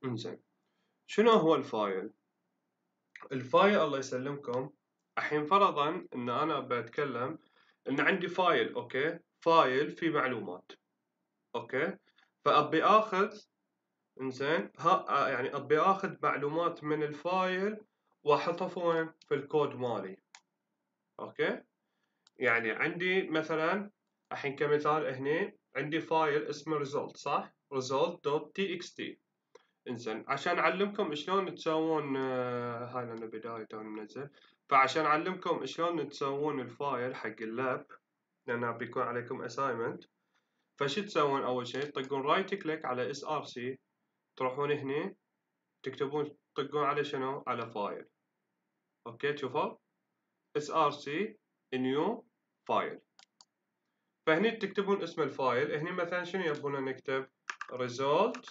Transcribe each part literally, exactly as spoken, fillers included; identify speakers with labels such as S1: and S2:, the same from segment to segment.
S1: انزين، شنو هو الفايل؟ الفايل الله يسلمكم، الحين فرضا ان انا بتكلم ان عندي فايل، اوكي، فايل فيه معلومات، اوكي، فابي اخذ، انزين، ها يعني ابي اخذ معلومات من الفايل واحطها وين؟ في الكود مالي، اوكي. يعني عندي مثلا الحين كمثال هني عندي فايل اسمه result، صح؟ result.txt. انزين، عشان اعلمكم شلون تسوون آه، هاي لنا بداية توني منزل، فعشان اعلمكم شلون تسوون الفايل حق اللاب، لان بيكون عليكم assignment. فشو تسوون؟ اول شيء تطقون رايت كليك على اس ار سي، تروحون هني تكتبون، تطقون على شنو؟ على فايل، اوكي. شوفوا اس ار سي نيو فايل، فهني تكتبون اسم الفايل. هني مثلا شنو يبونا نكتب؟ result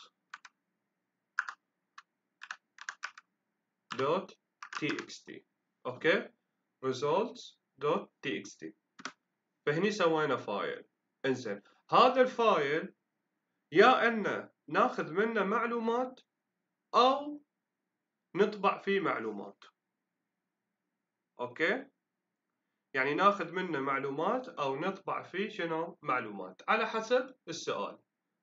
S1: دوت تي اكس تي، اوكي، results دوت تي اكس تي. فهني سوينا فايل. انزين، هذا الفايل يا ان ناخذ منه معلومات او نطبع فيه معلومات، اوكي. يعني ناخذ منه معلومات او نطبع فيه شنو؟ معلومات، على حسب السؤال.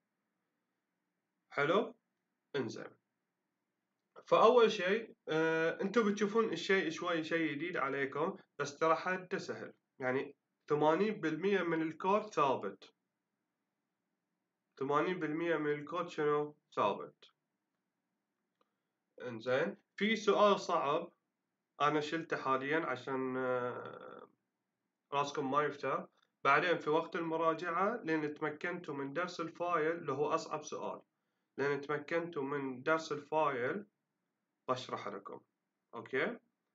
S1: حلو. انزين، فاول شيء آه، انتم بتشوفون الشيء شوي شيء جديد عليكم، بس ترى حده سهل. يعني ثمانين بالمئة من الكود ثابت، ثمانين بالمئة من الكود شنو؟ ثابت. انزين، في سؤال صعب انا شلته حاليا عشان آه، راسكم ما يفتح. بعدين في وقت المراجعة لين تمكنتوا من درس الفايل اللي هو اصعب سؤال، لين تمكنتوا من درس الفايل بشرح لكم، اوكي.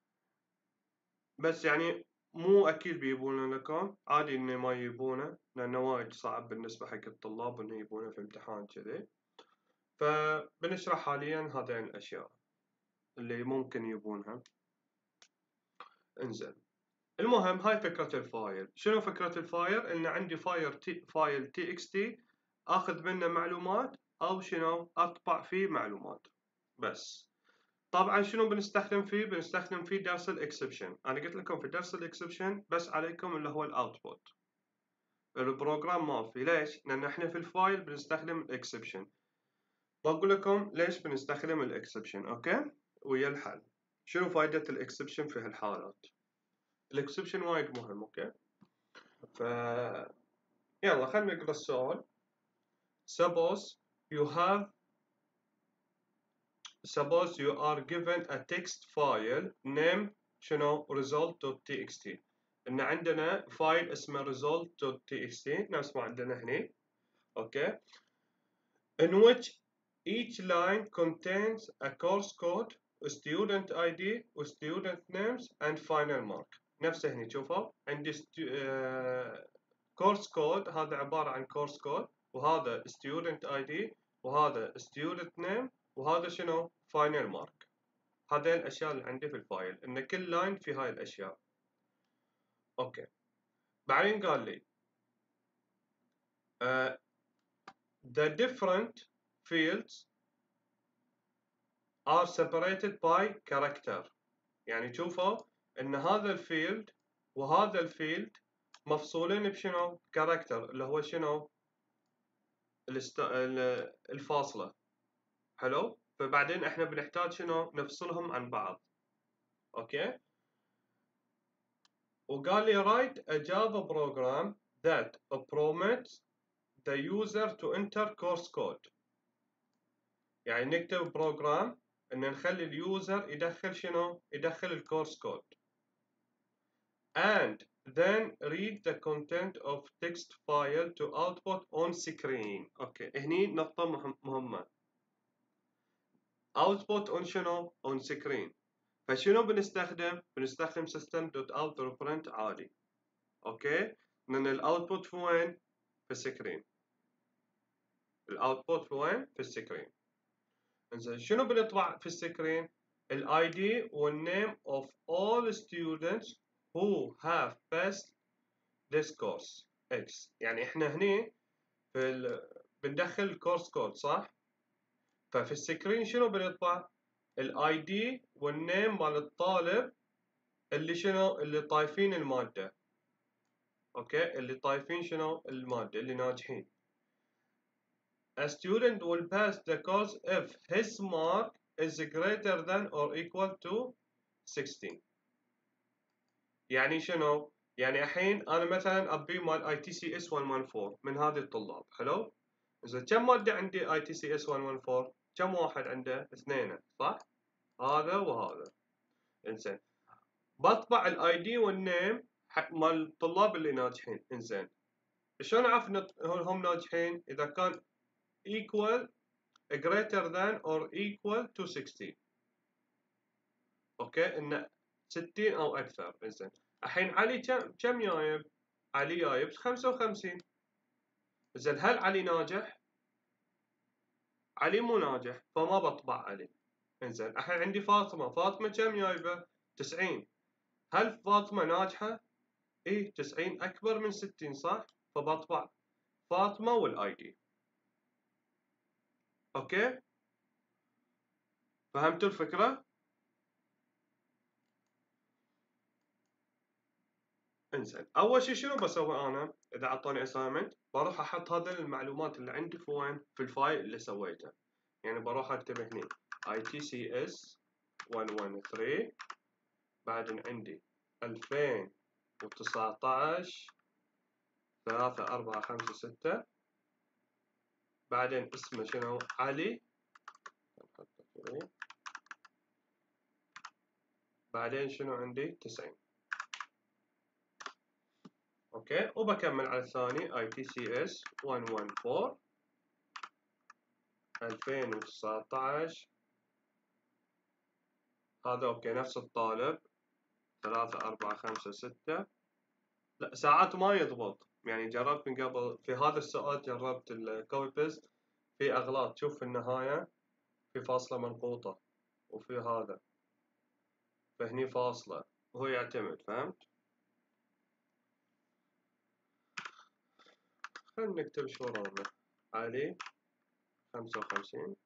S1: بس يعني مو اكيد بيجيبونه لكم، عادي انه ما يجيبونه لانه وايد صعب بالنسبة حق الطلاب انه يجيبونه في امتحان كذي. فبنشرح حاليا هذين الاشياء اللي ممكن يجيبونها. انزين، المهم هاي فكرة الفايل. شنو فكرة الفايل؟ ان عندي فايل تي فايل تي اكس تي اخذ منه معلومات او شنو؟ اطبع فيه معلومات بس. طبعا شنو بنستخدم فيه؟ بنستخدم فيه درس الاكسبشن. انا قلت لكم في درس الاكسبشن بس عليكم اللي هو الاوتبوت، البروجرام ما في. ليش؟ لان احنا في الفايل بنستخدم الاكسبشن. بقول لكم ليش بنستخدم الاكسبشن، اوكي، ويا الحل. شنو فائدة الاكسبشن في هالحالات؟ الاكسبشن وايد مهم، اوكي. ف يلا خلينا نقرا السؤال. Suppose you have suppose you are given a text file name شنو؟ result.txt. ان عندنا فايل اسمه result.txt نفس ما عندنا هني، اوكي، in which each line contains a course code, student I D, student names and final mark. نفسه هني شوفوا عندي course code، هذا عبارة عن course code، وهذا student I D، وهذا student name، وهذا شنو؟ final mark. هذين الأشياء اللي عندي في الفايل، إن كل لاين في هاي الأشياء، أوكي. بعدين قال لي uh, the different fields are separated by character. يعني شوفوا ان هذا الفيلد وهذا الفيلد مفصولين بشنو؟ كاركتر، اللي هو شنو؟ الاست... الفاصلة. حلو. فبعدين احنا بنحتاج شنو؟ نفصلهم عن بعض، اوكي. وقال لي write a Java program that permits the user to enter course code. يعني نكتب بروجرام ان نخلي اليوزر يدخل شنو؟ يدخل الكورس كود. and then read the content of text file to output on screen. اوكي، هني نقطة مهمة. output on شنو؟ on screen. فشنو بنستخدم؟ بنستخدم system.out.print عادي، اوكي، لأن الاوتبوت في وين؟ في السكرين. الاوتبوت في وين؟ في السكرين. انزين، شنو بنطبع في السكرين؟ الاي دي والنيم of all students who have passed this course X. يعني احنا هني في ال... بندخل الكورس كود، صح؟ ففي السكرين شنو بنطبع؟ الاي دي والنيم مال الطالب اللي شنو؟ اللي طايفين المادة. اوكي، اللي طايفين شنو؟ المادة، اللي ناجحين. A student will pass the course if his mark is greater than or equal to sixteen. يعني شنو؟ يعني الحين انا مثلا ابي مال اي تي سي اس مية وأربعتاشر من هذه الطلاب، حلو؟ اذا كم مادة عندي اي تي سي اس مية وأربعتاشر؟ كم واحد عنده؟ اثنين، صح؟ هذا وهذا. انزين. بطبع الاي دي والنيم حق مال الطلاب اللي ناجحين، انزين. شلون اعرف ان هم ناجحين؟ اذا كان equal greater than or equal to sixteen. اوكي، انه ستين او اكثر. انزين. الحين علي كم كم جايب؟ علي جايب خمسة وخمسين. زين، هل علي ناجح؟ علي مو ناجح، فما بطبع علي. انزين، الحين عندي فاطمة، فاطمة كم جايبة؟ تسعين. هل فاطمة ناجحة؟ ايه، تسعين اكبر من ستين، صح؟ فبطبع فاطمة والاي دي. اوكي؟ فهمتوا الفكرة؟ انزين، اول شيء شنو بسوي انا؟ اذا اعطوني assignment بروح احط هذه المعلومات اللي عندي في وين؟ في الفايل اللي سويته. يعني بروح اكتب هني اي تي سي اس مية وثلاثة عشر، بعدين عندي ألفين وتسعطعش ثلاثة أربعة خمسة ستة، بعدين اسمه شنو؟ علي، بعدين شنو عندي؟ تسعين. اوكي، وبكمل على الثاني اي تي سي اس مية وأربعتاشر ألفين وتسعطعش، هذا اوكي نفس الطالب، ثلاثة أربعة خمسة ستة. لا، ساعات ما يضبط، يعني جربت من قبل في هذا السؤال، جربت الكوبي بيست، في أغلاط. شوف في النهاية في فاصلة منقوطة، وفي هذا فهني فاصلة، وهو يعتمد. فهمت؟ خلينا نكتب شو ورانا. علي خمسة وخمسين،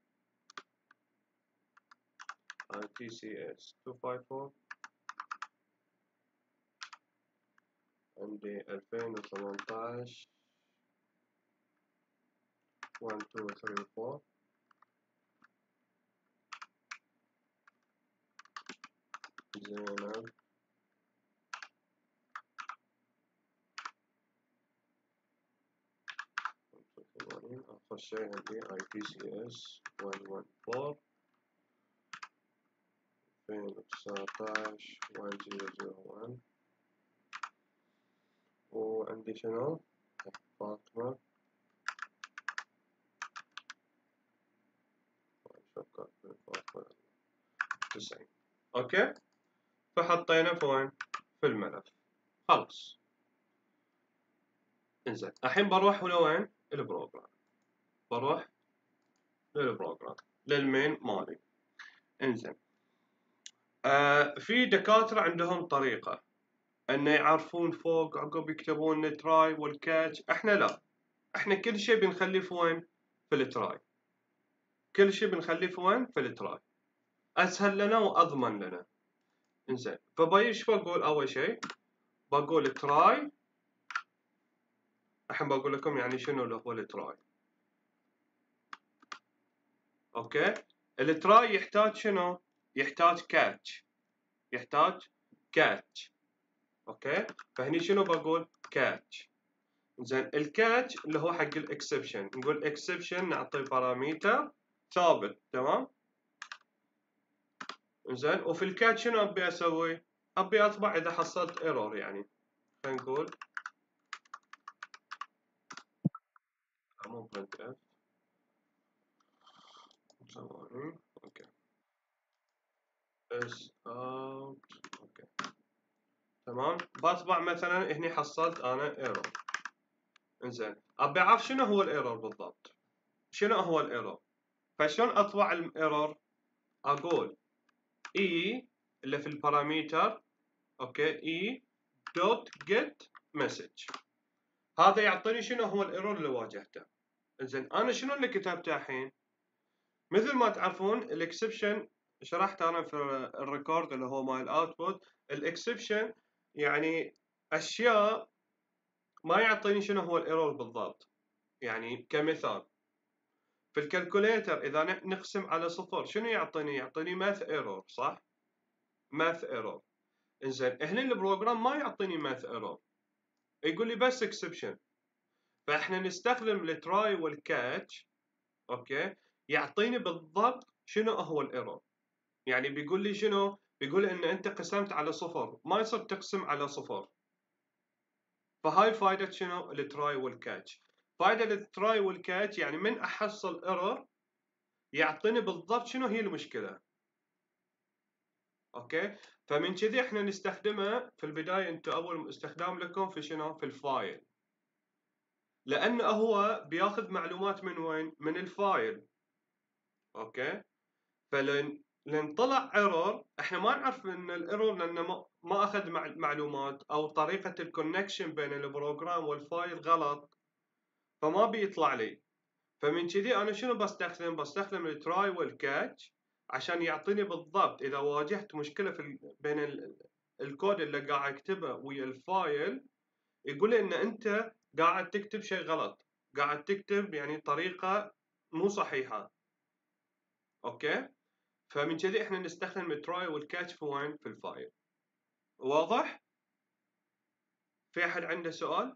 S1: اي تي سي اس مئتين وخمسة وخمسين، عندي ألفين وثمنتاش واحد اثنين ثلاثة أربعة. زينب آخر شيء عندي اي تي سي اس مية وأربعتاشر ألفين وتسعطعش واحد صفر صفر واحد، وعندي شنو؟ فاطمة، فكرت من فاطمة، تسعين. اوكي، فحطينا في وين؟ في الملف. خلص. انزين، الحين بروح لوين؟ البروجرام. بروح للبروجرام، للمين مالي. انزين. آه في دكاترة عندهم طريقة ان يعرفون فوق عقب يكتبون التراي والكاتش. احنا لا، احنا كل شيء بنخليه في وين؟ في التراي. كل شيء بنخليه في وين؟ في التراي. اسهل لنا واضمن لنا. انزين، فبايش بقول اول شيء؟ بقول تراي. الحين بقول لكم يعني شنو اللي هو التراي. اوكي، التراي يحتاج شنو؟ يحتاج كاتش. يحتاج كاتش. اوكي، فهني شنو بقول؟ كاتش. زين، الكاتش اللي هو حق الاكسبشن، نقول اكسبشن نعطي باراميتر ثابت. تمام. زين، وفي الكاتش شنو ابي اسوي؟ ابي اطبع اذا حصلت ايرور. يعني خلينا نقول مو برنت اف، ثواني. اوكي، اس اوت. اوكي، تمام. بطبع مثلا هني حصلت انا ايرور. انزين، ابي اعرف شنو هو الايرور بالضبط. شنو هو الايرور؟ فشلون اطبع الايرور؟ اقول اي اللي في الباراميتر، اوكي، اي دوت جيت مسج. هذا يعطيني شنو هو الايرور اللي واجهته. انزين، انا شنو اللي كتبته الحين؟ مثل ما تعرفون الاكسبشن شرحت انا في الريكورد اللي هو مال الاوتبوت. الاكسبشن يعني اشياء ما يعطيني شنو هو الايرور بالضبط. يعني كمثال في الكالكوليتر اذا نقسم على صفر شنو يعطيني؟ يعطيني ماث ايرور، صح؟ ماث ايرور. انزين هنا البروجرام ما يعطيني ماث ايرور، يقول لي بس اكسبشن. فاحنا نستخدم التراي والكاتش، اوكي، يعطيني بالضبط شنو هو الايرور. يعني بيقول لي شنو؟ بيقول ان انت قسمت على صفر، ما يصير تقسم على صفر. فهاي فائدة شنو؟ التراي والكاتش. فائدة التراي والكاتش يعني من احصل ايرور يعطيني بالضبط شنو هي المشكلة. اوكي، فمن كذي احنا نستخدمها في البداية. انتم اول استخدام لكم في شنو؟ في الفايل، لانه هو بياخذ معلومات من وين؟ من الفايل. اوكي، فلن لان طلع ايرور احنا ما نعرف ان الايرور لانه ما, ما اخذ معلومات، او طريقه الكونكشن بين البروجرام والفايل غلط، فما بيطلع لي. فمن كذي انا شنو بستخدم؟ بستخدم التراي والكاتش عشان يعطيني بالضبط اذا واجهت مشكله في ال بين ال الكود اللي قاعد اكتبه ويا الفايل، يقول لي ان انت قاعد تكتب شيء غلط، قاعد تكتب يعني طريقه مو صحيحه. اوكي، فمن كذي احنا نستخدم التراي والكاتش في وين؟ في الفايل. واضح؟ في احد عنده سؤال؟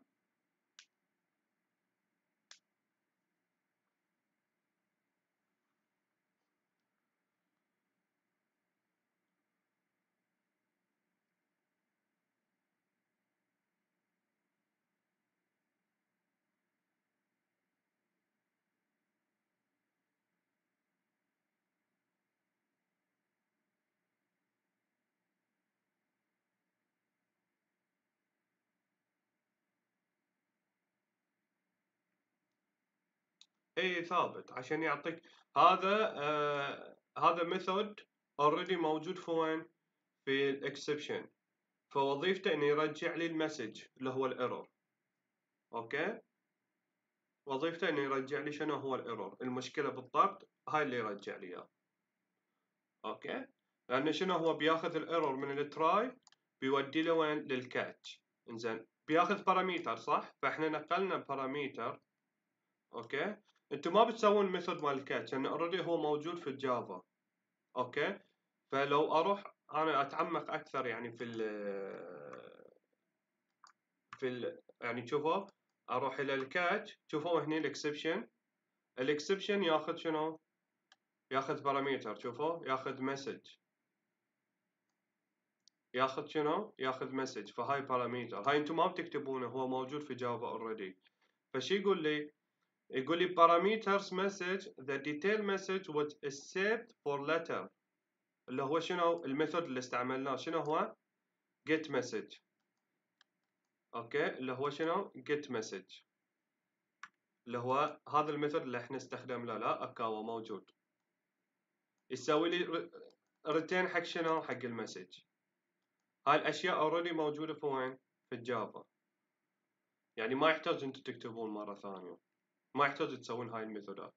S1: اي ثابت عشان يعطيك. هذا آه هذا ميثود اوريدي موجود في وين؟ في الاكسبشن. فوظيفته انه يرجع لي المسج اللي هو الايرور. اوكي، وظيفته انه يرجع لي شنو هو الايرور، المشكله بالضبط، هاي اللي يرجع لي اياه. اوكي، لانه شنو هو بياخذ الايرور من التراي بيودي له وين؟ للكاتش. انزين بياخذ باراميتر، صح؟ فاحنا نقلنا باراميتر. اوكي، انتم ما بتسوون ميثود مال الكاتش لانه اوريدي هو موجود في الجافا. اوكي، فلو اروح انا اتعمق اكثر يعني في ال في ال يعني شوفوا، اروح الى الكاتش، شوفوا هني الاكسبشن. الاكسبشن ياخذ شنو؟ ياخذ باراميتر، شوفوا ياخذ مسج، ياخذ شنو؟ ياخذ مسج. فهاي باراميتر، هاي انتم ما بتكتبونه، هو موجود في جافا اوريدي. فشي يقول لي؟ يقول لي parameters message the detail message was saved for letter، اللي هو شنو الميثود اللي استعملناه؟ شنو هو؟ get message. اوكي، اللي هو شنو؟ get message، اللي هو هذا الميثود اللي احنا استخدمناه. لا اكاو موجود، يسوي لي return حق شنو؟ حق المسج. هاي الاشياء اوريدي موجوده في وين؟ في الجافا. يعني ما يحتاج انتم تكتبون مره ثانيه، ما يحتاج تسوون هاي الميثودات.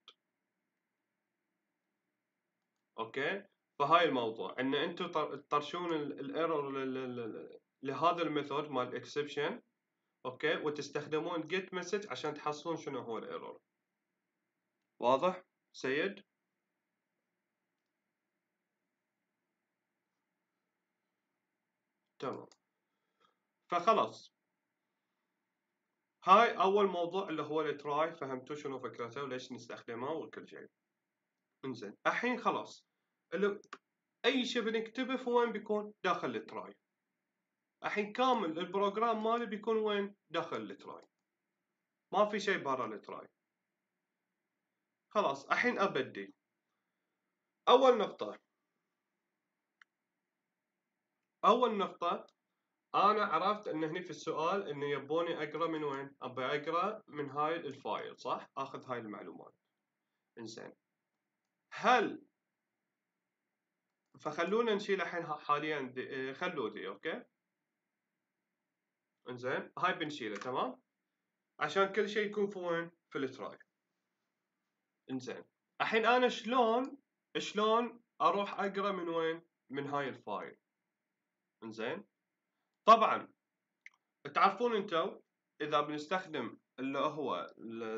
S1: اوكي، فهاي الموضوع ان انتم تطرشون الايرور لهذا الميثود مال اكسبشن. اوكي، وتستخدمون جيت مسج عشان تحصلون شنو هو الايرور. واضح سيد؟ تمام، فخلاص هاي اول موضوع اللي هو التراي. فهمتوا شنو فكرته وليش نستخدمه وكل شيء. انزين الحين خلاص، اللي اي شيء بنكتبه في وين بيكون؟ داخل التراي. الحين كامل البروجرام مالي بيكون وين؟ داخل التراي، ما في شيء برا التراي. خلاص الحين ابدي. اول نقطة، اول نقطة انا عرفت ان هني في السؤال انه يبوني اقرا من وين؟ ابي اقرا من هاي الفايل، صح؟ اخذ هاي المعلومات. انزين هل فخلونا نشيل الحين حاليا دي... خلوا ذي. اوكي، انزين هاي بنشيله، تمام، عشان كل شيء يكون في وين؟ في التراي. انزين الحين انا شلون شلون اروح اقرا من وين؟ من هاي الفايل. انزين، طبعا تعرفون انتم اذا بنستخدم اللي هو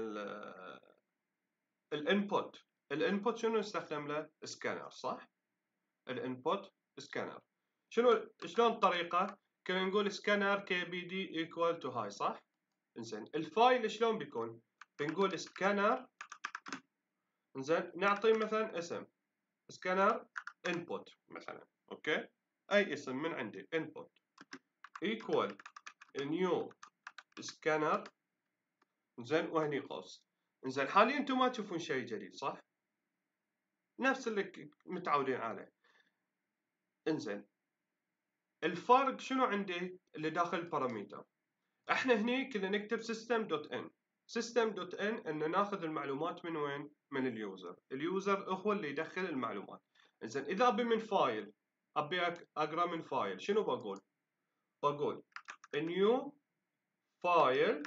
S1: الانبوت، الانبوت شنو نستخدم له؟ سكانر، صح؟ الانبوت سكانر. شنو شلون الطريقه؟ كنا نقول سكانر كي بي دي ايكوال تو هاي، صح؟ انزين الفايل شلون بيكون؟ بنقول سكانر، انزين نعطي مثلا اسم سكانر انبوت مثلا، اوكي؟ اي اسم من عندي انبوت ايكوال نيو سكانر، انزين وهني قوس. انزين حاليا انتم ما تشوفون شيء جديد، صح؟ نفس اللي متعودين عليه. انزين الفرق شنو عندي اللي داخل الباراميتر؟ احنا هني كنا نكتب system.in system.in ان ناخذ المعلومات من وين؟ من اليوزر. اليوزر هو اللي يدخل المعلومات. زين اذا ابي من فايل، ابي اقرا من فايل، شنو بقول؟ بقول new file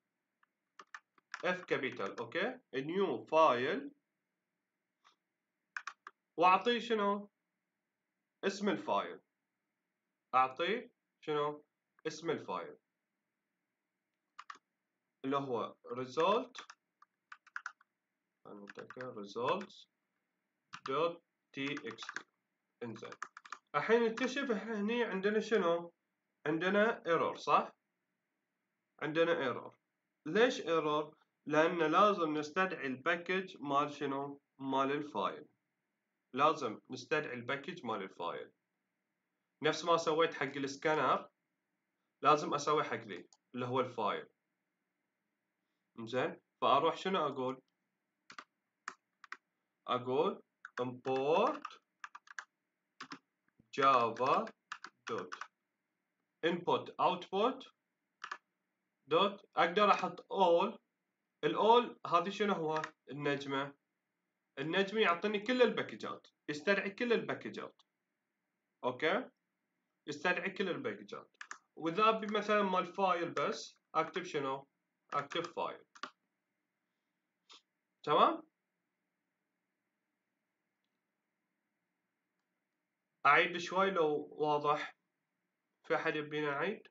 S1: f capital، اوكي؟ new file، واعطيه شنو؟ اسم الفايل. اعطيه شنو؟ اسم الفايل اللي هو result، results دوت تي اكس تي. انزين الحين نكتشف احنا هني عندنا شنو؟ عندنا ايرور، صح؟ عندنا ايرور. ليش ايرور؟ لان لازم نستدعي الباكج مال شنو؟ مال الفايل. لازم نستدعي الباكج مال الفايل. نفس ما سويت حق السكانر لازم اسوي حق ذي اللي هو الفايل. انزين فاروح شنو اقول؟ اقول import java دوت input output دوت، اقدر احط all. الاول هذه شنو هو؟ النجمه. النجمه يعطيني كل الباكجات، يستدعي كل الباكجات، اوكي؟ يستدعي كل الباكجات. واذا ابي مثلا مال فايل بس اكتب شنو؟ اكتب فايل. تمام؟ اعيد شوي لو واضح. في احد يبينا نعيد؟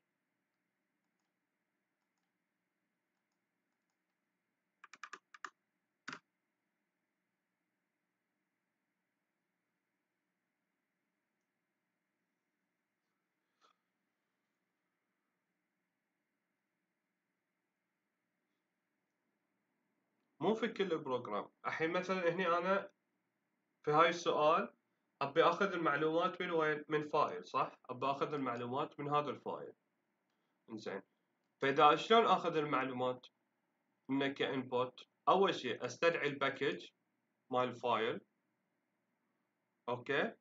S1: مو في كل البروجرام. الحين مثلا هني انا في هاي السؤال ابي اخذ المعلومات من وين؟ من فايل، صح؟ ابي اخذ المعلومات من هذا الفايل. زين فاذا شلون اخذ المعلومات منه كانبوت؟ اول شيء استدعي الباكج مال الفايل، اوكي؟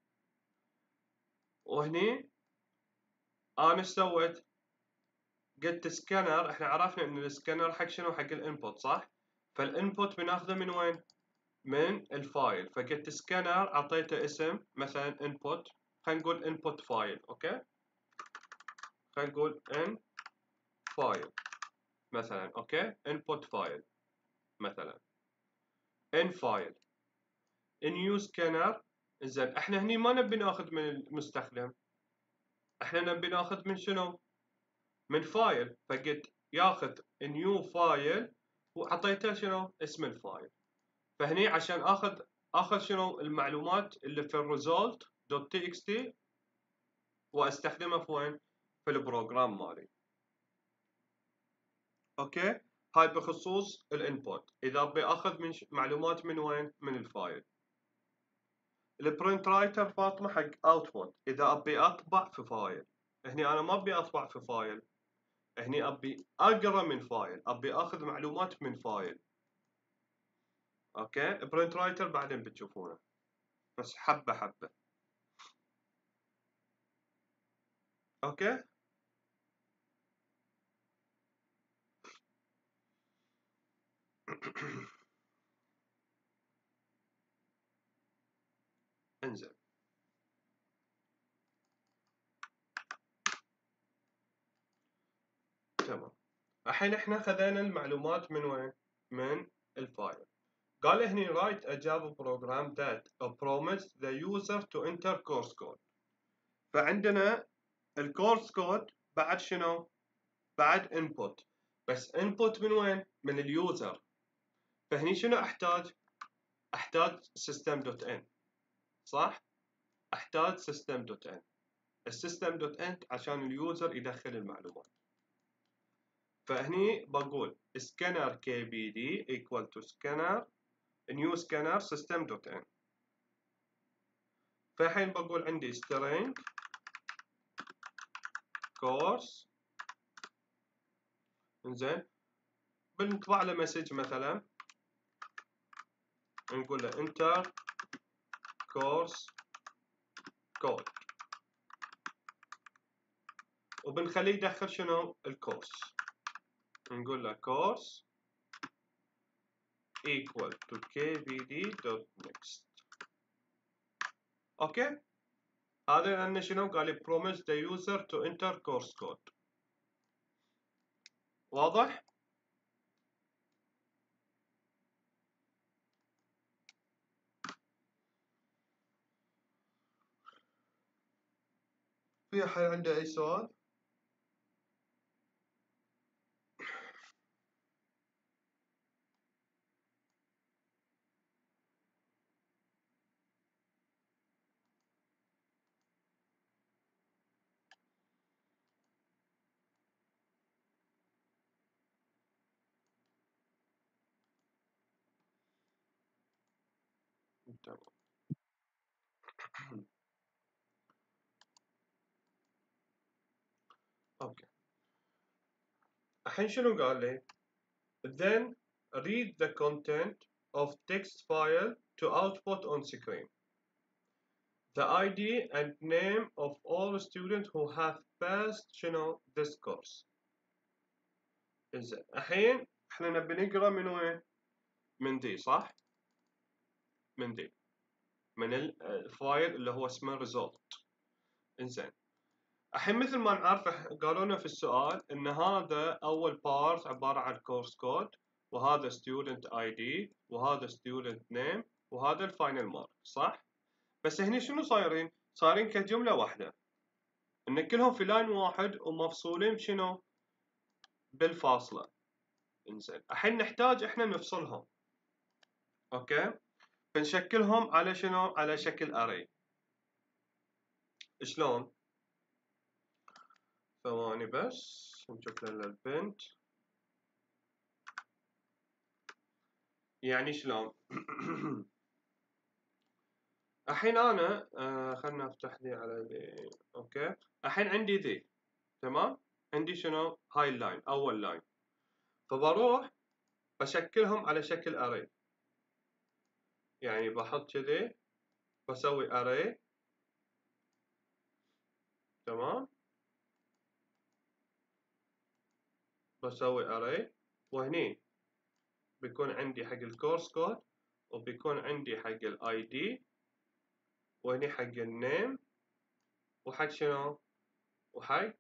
S1: وهني انا ايش سويت؟ قلت سكانر. احنا عرفنا ان السكانر حق شنو؟ حق الانبوت، صح؟ فالانبوت بناخذه من وين؟ من الفايل. فقلت سكانر اعطيته اسم مثلا انبوت، خلينا نقول انبوت فايل، اوكي؟ خلينا نقول ان فايل مثلا، اوكي؟ انبوت فايل مثلا ان فايل نيو سكانر. زين احنا هني ما نبي ناخذ من المستخدم، احنا نبي ناخذ من شنو؟ من فايل. فقلت ياخذ نيو فايل وعطيته شنو؟ اسم الفايل. فهني عشان اخذ اخذ شنو؟ المعلومات اللي في الريزولت دوت تي اكس تي واستخدمها في وين؟ في البروجرام مالي. اوكي؟ هاي بخصوص الانبوت. اذا ابي اخذ من ش... معلومات من وين؟ من الفايل. البرنت رايتر فاطمه حق اوتبوت. اذا ابي اطبع في فايل. هني انا ما ابي اطبع في فايل، هني ابي اقرا من فايل، ابي اخذ معلومات من فايل. اوكي؟ برنت رايتر بعدين بتشوفونه، بس حبه حبه. اوكي؟ انزين تمام. الحين احنا خذينا المعلومات من وين؟ من الفايل. قال لي هني write a Java program that promises the user to enter course code. فعندنا الكورس كود بعد شنو؟ بعد input، بس input من وين؟ من اليوزر. فهني شنو احتاج؟ احتاج system.in، صح؟ احتاج system.in. السيستم.in عشان اليوزر يدخل المعلومات. فهني بقول scanner kbd equal to scanner new scanner system.in. فالحين بقول عندي string course، انزين بنطبع له مسج مثلا نقول له enter course code، وبنخليه يدخل شنو؟ الكورس. نقول له course equal to kbd.next. اوكي، هذا لأنه شنو؟ قال لي promise the user to enter course code. واضح؟ في أحد عنده أي سؤال؟ تمام. اوكي، الحين شنو قال لي؟ Then read the content of text file to output on screen. The I D and name of all students who have passed شنو this course. إنزين الحين احنا نبي نقرا من وين؟ من دي، صح؟ من دي، من الفايل اللي هو اسمه result. إنزين الحين مثل ما نعرف قالوا لنا في السؤال ان هذا اول بارت عباره عن كورس كود، وهذا ستودنت اي دي، وهذا ستودنت نيم، وهذا الفاينل مارك، صح؟ بس هني شنو صايرين؟ صايرين كجمله واحده، ان كلهم في لاين واحد ومفصولين شنو؟ بالفاصله. انزين الحين نحتاج احنا نفصلهم. اوكي، بنشكلهم على شنو؟ على شكل اري. شلون؟ ثواني بس نشوف لنا البنت. يعني شلون؟ الحين انا آه خلنا افتح ذي على ذي. اوكي، الحين عندي ذي، تمام؟ عندي شنو؟ هاي اللاين، اول لاين. فبروح بشكلهم على شكل اري، يعني بحط كذي بسوي اري، تمام؟ بسوي اري، وهني بيكون عندي حق الكورس كود، وبيكون عندي حق الاي دي، وهني حق النيم، وحق شنو؟ وحق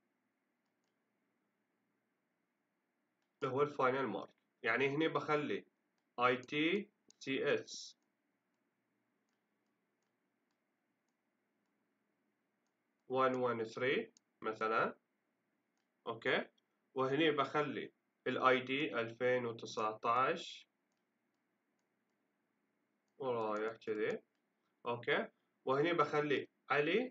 S1: اللي هو الفاينل مارك. يعني هني بخلي اي تي سي اس واحد واحد ثلاثة مثلا. اوكي، وهني بخلي الاي دي ألفين وتسعطعش ورايح كذي. اوكي، وهني بخلي علي،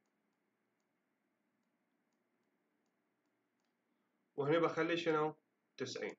S1: وهني بخلي شنو؟ تسعين.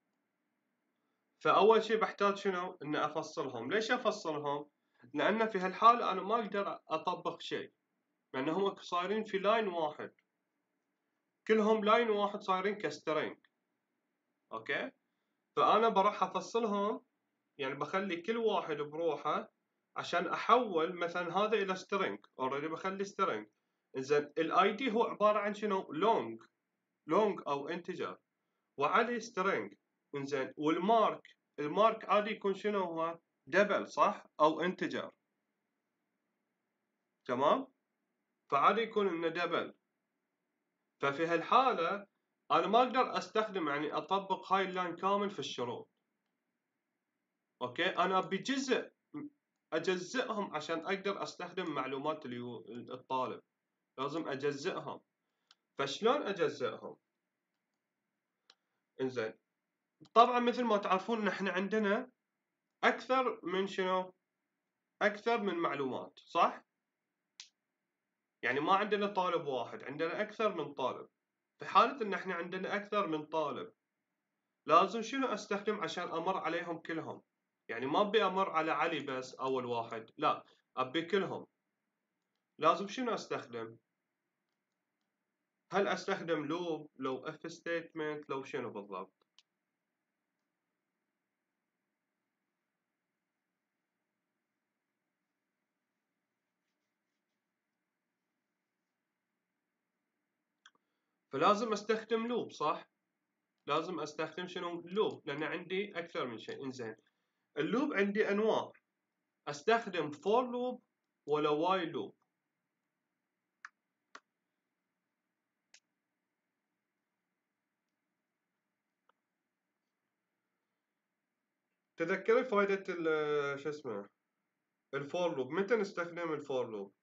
S1: فاول شيء بحتاج شنو؟ ان افصلهم. ليش افصلهم؟ لان في هالحالة انا ما اقدر اطبق شيء، لانهم صايرين في لاين واحد، كلهم لاين واحد صايرين كسترينج. اوكي، فانا بروح افصلهم، يعني بخلي كل واحد بروحه عشان احول مثلا هذا الى سترينج. اوريدي بخلي سترينج. اذا الاي دي هو عباره عن شنو؟ لونج، لونج او انتجر، وعلي سترينج. انزين والمارك، المارك عادي يكون شنو هو؟ دبل، صح؟ او انتجر، تمام؟ فعادي يكون انه دبل. ففي هالحاله انا ما اقدر استخدم، يعني اطبق هاي اللاين كامل في الشروط. اوكي انا بجزء اجزئهم عشان اقدر استخدم معلومات الطالب، لازم اجزئهم. فشلون اجزئهم؟ انزين طبعا مثل ما تعرفون ان احنا عندنا اكثر من شنو؟ اكثر من معلومات، صح؟ يعني ما عندنا طالب واحد، عندنا اكثر من طالب. في حالة ان احنا عندنا اكثر من طالب لازم شنو استخدم عشان امر عليهم كلهم؟ يعني ما ابي امر على علي بس اول واحد، لا ابي كلهم. لازم شنو استخدم؟ هل استخدم لوب، لو اف ستيتمنت، لو شنو بالضبط؟ فلازم استخدم لوب، صح؟ لازم استخدم شنو؟ لوب، لان عندي اكثر من شيء. انزين اللوب عندي انواع، استخدم فور لوب ولا واي لوب؟ تذكري فائدة شو اسمه الفور لوب؟ متى نستخدم الفور لوب؟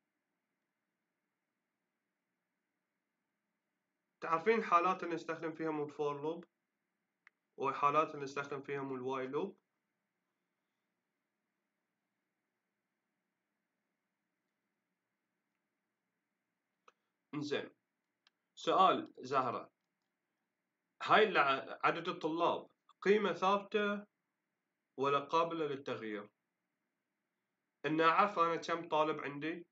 S1: تعرفين حالات اللي نستخدم فيهم الفور لوب وحالات اللي نستخدم فيهم الواي لوب؟ انزين سؤال زهرة، هاي عدد الطلاب قيمة ثابتة ولا قابلة للتغيير؟ إن أعرف أنا كم طالب عندي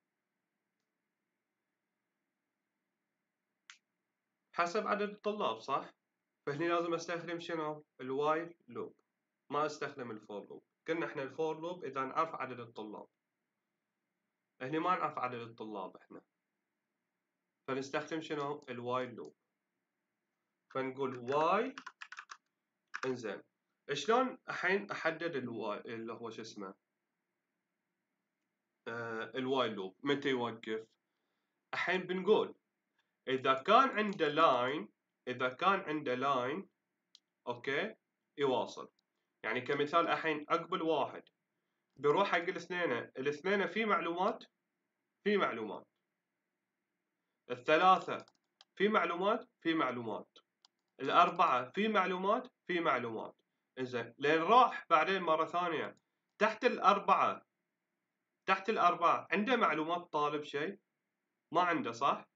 S1: حسب عدد الطلاب، صح؟ فهني لازم استخدم شنو؟ الواي لوب، ما استخدم الفور لوب. قلنا احنا الفور لوب إذا نعرف عدد الطلاب، هني ما نعرف عدد الطلاب احنا، فنستخدم شنو؟ الواي لوب. فنقول واي. انزين شلون الحين احدد الواي اللي هو شو اسمه آه الواي لوب متى يوقف؟ الحين بنقول اذا كان عنده لاين، اذا كان عنده لاين اوكي يواصل. يعني كمثال الحين عقب الواحد بيروح حق الاثنين، الاثنين في معلومات، في معلومات. الثلاثة في معلومات، في معلومات. الأربعة في معلومات، في معلومات. إنزين لين راح بعدين مرة ثانية تحت الأربعة، تحت الأربعة عنده معلومات طالب شيء؟ ما عنده، صح؟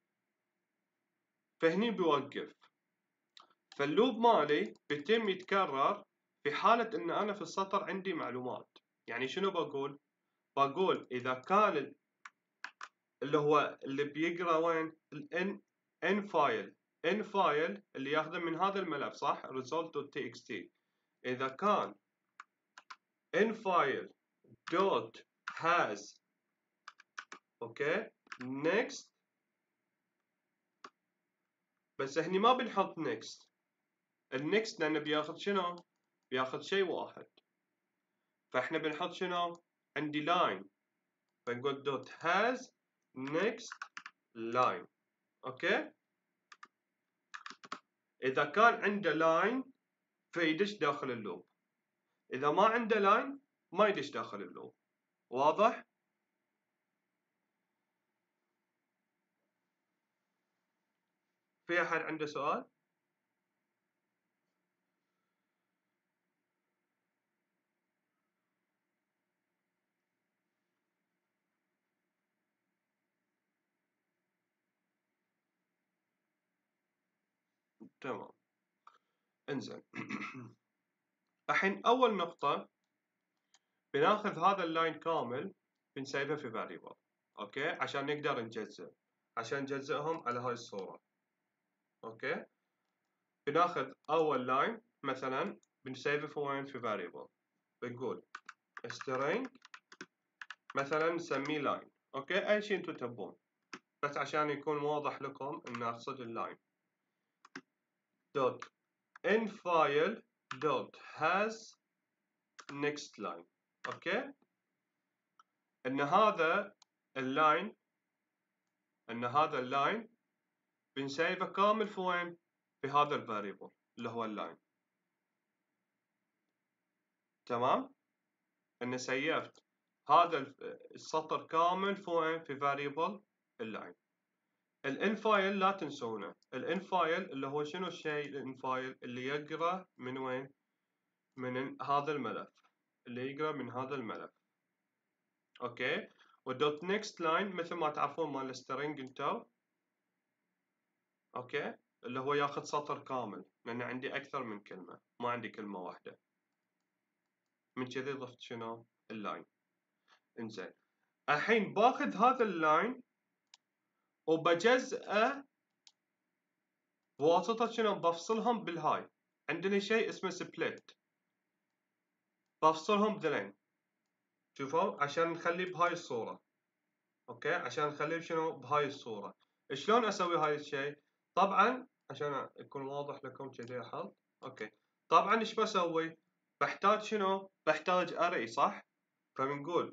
S1: فهني بيوقف. فاللوب مالي بيتم يتكرر في حالة إن أنا في السطر عندي معلومات. يعني شنو بقول؟ بقول إذا كان اللي هو اللي بيقرأ وين؟ الان ان فايل، ان فايل اللي ياخذه من هذا الملف، صح؟ result.txt. إذا كان ان فايل دوت has اوكي next، بس هني ما بنحط next. النكست لأنه بياخذ شنو؟ بياخذ شيء واحد. فاحنا بنحط شنو؟ عندي line، فنقول دوت has next line. اوكي؟ إذا كان عنده line فيدش داخل اللوب، إذا ما عنده line ما يدش داخل اللوب. واضح؟ في أحد عنده سؤال؟ تمام. انزين الحين أول نقطة بناخذ هذا اللاين كامل بنسيبه في variable، اوكي؟ عشان نقدر نجزء، عشان نجزئهم على هاي الصورة. اوكي؟ بناخذ أول لاين مثلا بنسيبه في وين؟ في variable. بنقول string مثلا نسميه لاين، اوكي؟ أي شيء انتم تبون، بس عشان يكون واضح لكم ان اقصد اللاين. دوت in file دوت has next line. اوكي؟ ان هذا اللاين، ان هذا اللاين بنسيبه كامل في وين؟ في هذا الفاريبل اللي هو اللاين. تمام؟ ان سيفت هذا السطر كامل فوق في variable اللاين. الان فايل لا تنسونه، الان فايل اللي هو شنو الشيء الان فايل اللي يقرا من وين؟ من هذا الملف، اللي يقرا من هذا الملف. اوكي. والدوت نيكست لاين مثل ما تعرفون مال السترنج انتو، اوكي، اللي هو ياخذ سطر كامل، لان عندي اكثر من كلمه، ما عندي كلمه واحده. من كذي ضفت شنو؟ اللاين. انزين، الحين باخذ هذا اللاين وبجزئه بواسطه شنو؟ بفصلهم بالهاي. عندنا شيء اسمه سبليت، بفصلهم ذلين. شوفوا عشان نخليه بهاي الصوره. اوكي، عشان نخليه شنو؟ بهاي الصوره. شلون اسوي هاي الشيء؟ طبعا عشان يكون واضح لكم كذي احط. اوكي، طبعا ايش بسوي؟ بحتاج شنو؟ بحتاج اري، صح؟ فبنقول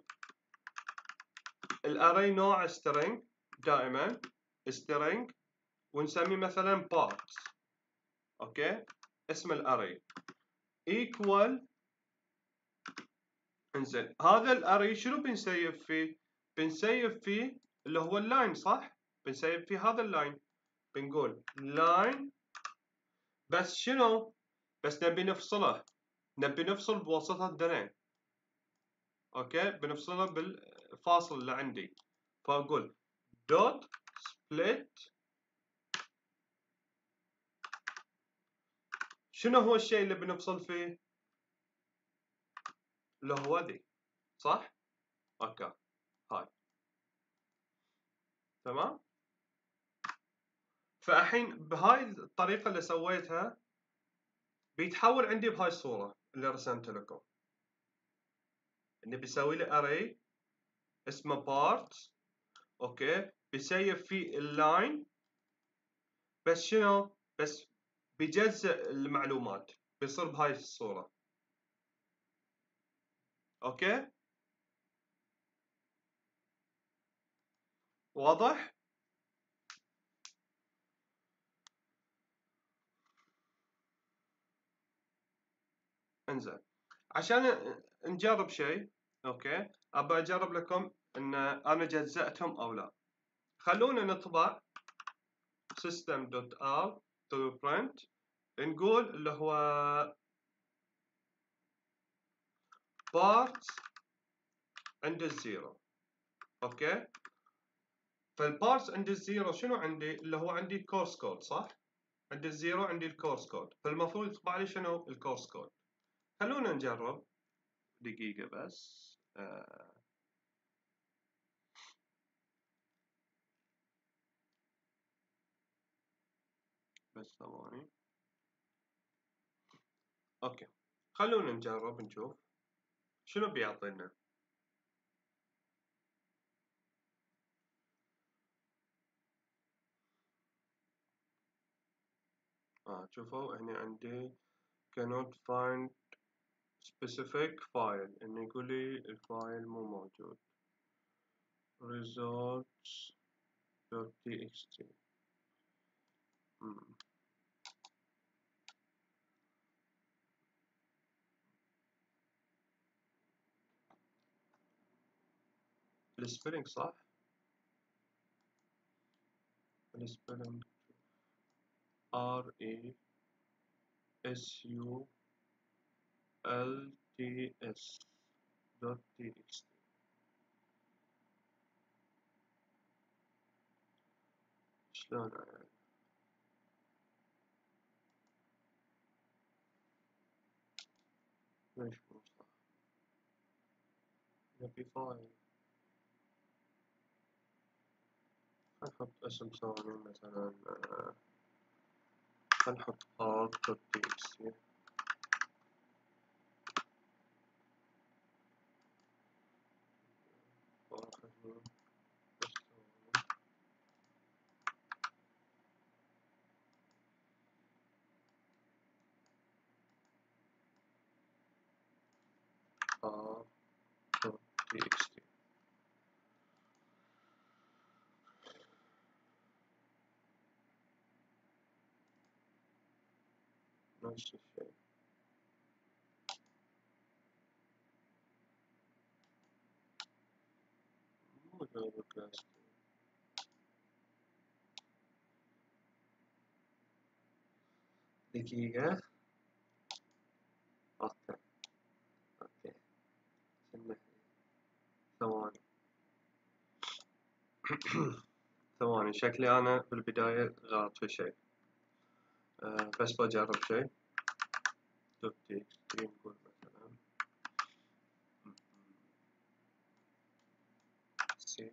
S1: الاري نوع string، دائما string، ونسميه مثلا parts. اوكي، اسم الاري equal. انزين، هذا الاري شنو بنسيف فيه؟ بنسيف فيه اللي هو اللاين، صح؟ بنسيف فيه هذا اللاين. بنقول لاين، بس شنو؟ بس نبي نفصله، نبي نفصل بواسطة الدنين. اوكي، بنفصله بالفاصل اللي عندي. فاقول دوت سبليت. شنو هو الشيء اللي بنفصل فيه؟ اللي هو ذي، صح؟ اوكي، هاي تمام. فالحين بهاي الطريقة اللي سويتها بيتحول عندي بهاي الصورة اللي رسمت لكم. اني بيسوي لي array اسمه parts. اوكي، بيسيف فيه اللاين، بس شنو؟ بس بيجزء المعلومات، بيصير بهاي الصورة. اوكي، واضح؟ انزين، عشان نجرب شيء، اوكي، ابى اجرب لكم ان انا جزأتهم او لا. خلونا نطبع system.out.print، نقول اللي هو parts عند الزيرو. اوكي، فالبارتس عند الزيرو شنو عندي؟ اللي هو عندي الكورس كود، صح؟ عند الزيرو عندي الكورس كود، فالمفروض يطبع لي شنو؟ الكورس كود. خلونا نجرب دقيقة بس. آه بس ثواني. اوكي، خلونا نجرب نشوف شنو بيعطينا. اه شوفوا هنا عندي cannot find specific file، انه يقول لي الفايل مو موجود. results.txt. مم. السبيلنج صح؟ السبيلنج R E S U L T S dot txt. شلون يعني؟ ليش مو صح؟ نبي فايل. نحط اسم ثاني مثلا، نحط R dot txt. واحد من R dot txt. نفس الشيء. دقيقة. اوكي اوكي ثواني ثواني شكلي انا بالبداية غلط في شيء. أه بس بجرب شيء. دوت تي اكس تي نقول مثلا سي.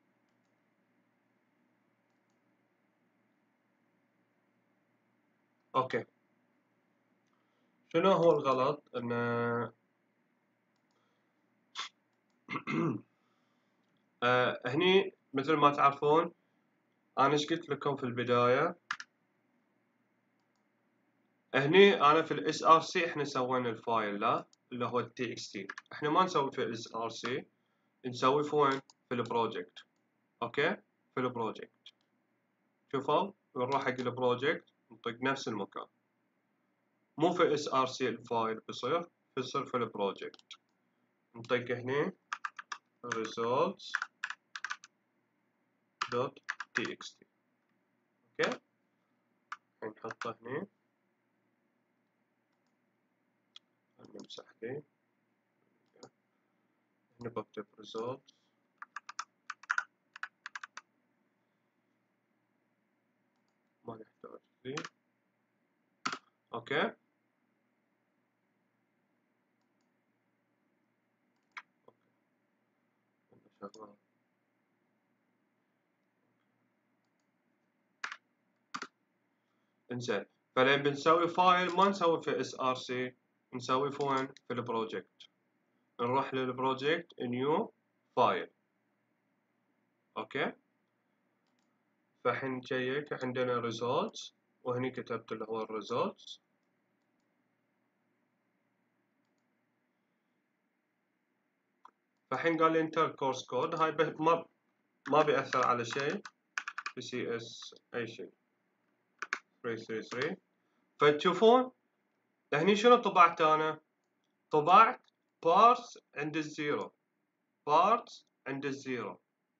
S1: اوكي شنو هو الغلط؟ ان أه هني مثل ما تعرفون انا ايش قلت لكم في البداية. هني انا في الاس ار سي احنا سوينا الفايل لا اللي هو التي اكس تي. احنا ما نسوي في الاس ار سي، نسوي في وين؟ في البروجكت. اوكي في البروجكت شوفوا نروح حق البروجكت نطق نفس المكان. مو في اس ار سي الفايل بيصير بيصير في البروجكت. نطق هني results دوت تي اكس تي. اوكي نحطه هني نمسح ذي. هنا بكتب results ما نحتاج ذي. اوكي شغال. انزين فلين بنسوي فايل ما نسوي في اس ار سي، نسوي في وين؟ في البروجكت. نروح للبروجكت نيو فايل. اوكي فحين نشيك عندنا results وهني كتبت اللي هو الريزولتس. فحين قال لي انتر كورس كود هاي ما ما بيأثر على شيء بي سي اس اي شيء ثلاثمية وثلاثة وثلاثين. فتشوفون هني شنو طبعت انا؟ طبعت بارتس عند الزيرو، بارتس عند الزيرو.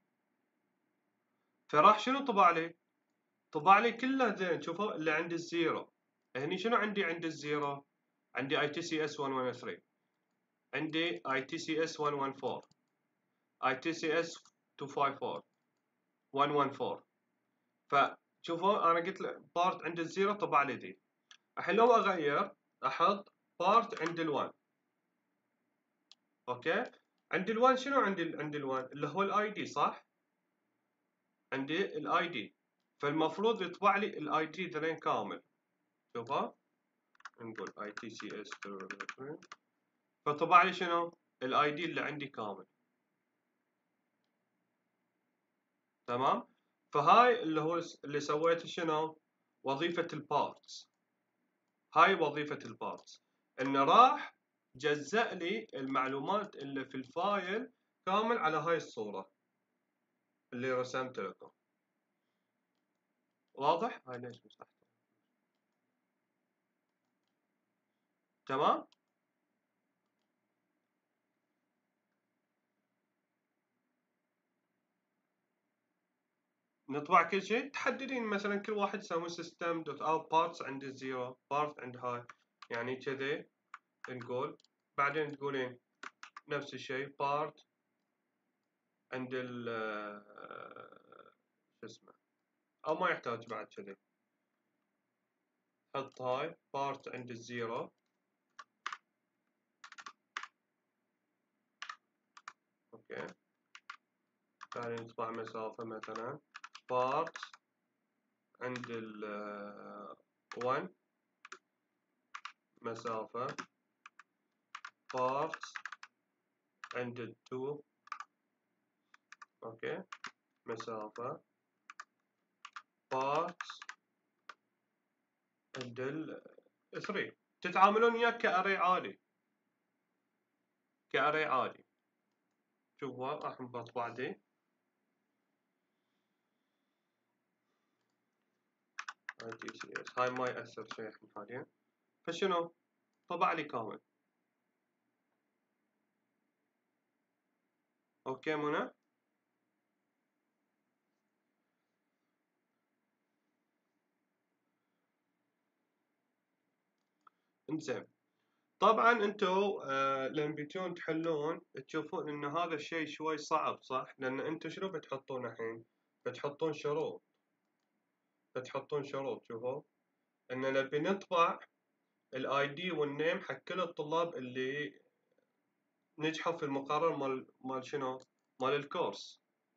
S1: فراح شنو طبع لي؟ طبع لي كله زين. شوفوا اللي عند الزيرو هني شنو عندي عند الزيرو؟ عندي اي تي سي اس مية وثلاثة، عندي اي تي سي اس مية وأربعة عشر، اي تي سي اس مئتين وخمسة وأربعين، مية وأربعة. فشوفوا انا قلت له بارت عند الزيرو طبع لي دي. الحين لو اغير احط بارت عند ال1. اوكي عند ال1 شنو عندي عند ال1 اللي هو الاي دي صح؟ عندي الاي دي فالمفروض يطبع لي الاي دي ذرين كامل. شوفوا نقول اي تي سي اس فطبع لي شنو؟ الاي دي اللي عندي كامل. تمام؟ فهاي اللي هو اللي سويته شنو؟ وظيفة البارتس. هاي وظيفة البارتس انه راح جزأ لي المعلومات اللي في الفايل كامل على هاي الصورة اللي رسمت لكم. واضح؟ هاي ليش مسحتها؟ تمام؟ نطبع كل شيء تحددين مثلا كل واحد يسوي سيستم دوت اوت بارتس عند الزيرو، بارت عند هاي يعني كذي نقول. بعدين تقولين نفس الشيء بارت عند ال شو اسمه او ما يحتاج بعد كذي. حط هاي بارت عند الزيرو. اوكي بعدين نطبع مسافة مثلا بارت عند ال واحد مسافة بارت عند ال اثنين. اوكي مسافة بارت عند ال ثلاثة. تتعاملون وياه كأري عادي، كأري عادي. شوفوا راح نطبع دي. اي تي سي اس هاي ما يأثر شيء الحين حاليا. فشنو؟ طبع لي كامل. اوكي منى؟ انزين، طبعا انتم آه لما بتجون تحلون تشوفون ان هذا الشيء شوي صعب، صح؟ لان انتم شنو بتحطون الحين؟ بتحطون شروط، بتحطون شروط. شوفوا ان نبي نطبع الاي دي والنيم حق كل الطلاب اللي نجحوا في المقرر مال مال شنو؟ مال الكورس.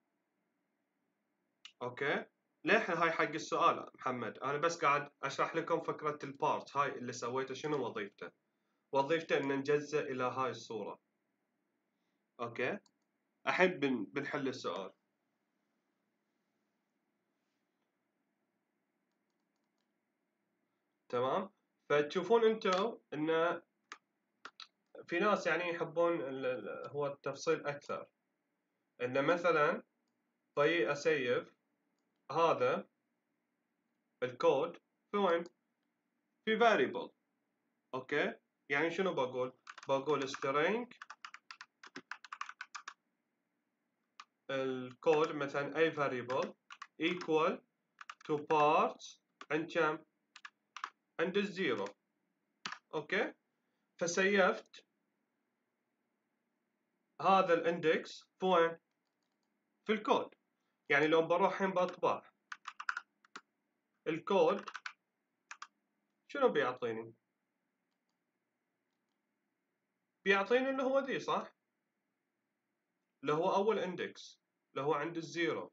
S1: اوكي؟ ليه هاي حق السؤال محمد؟ انا بس قاعد اشرح لكم فكرة البارت هاي اللي سويته شنو وظيفته. وظيفته ان نجزء الى هاي الصورة. اوكي؟ الحين بن بنحل السؤال. تمام؟ فتشوفون انتم ان في ناس يعني يحبون هو التفصيل اكثر. ان مثلا طيب اسيف هذا الكود في وين؟ في variable. اوكي؟ يعني شنو بقول؟ بقول string الكود مثلا اي variable equal to parts عند كم؟ عند الزيرو. اوكي؟ فسيفت هذا الاندكس في وين؟ في الكود. يعني لو بروح الحين بطبع الكود شنو بيعطيني؟ بيعطيني اللي هو ذي، صح؟ اللي هو اول اندكس اللي هو عند الزيرو.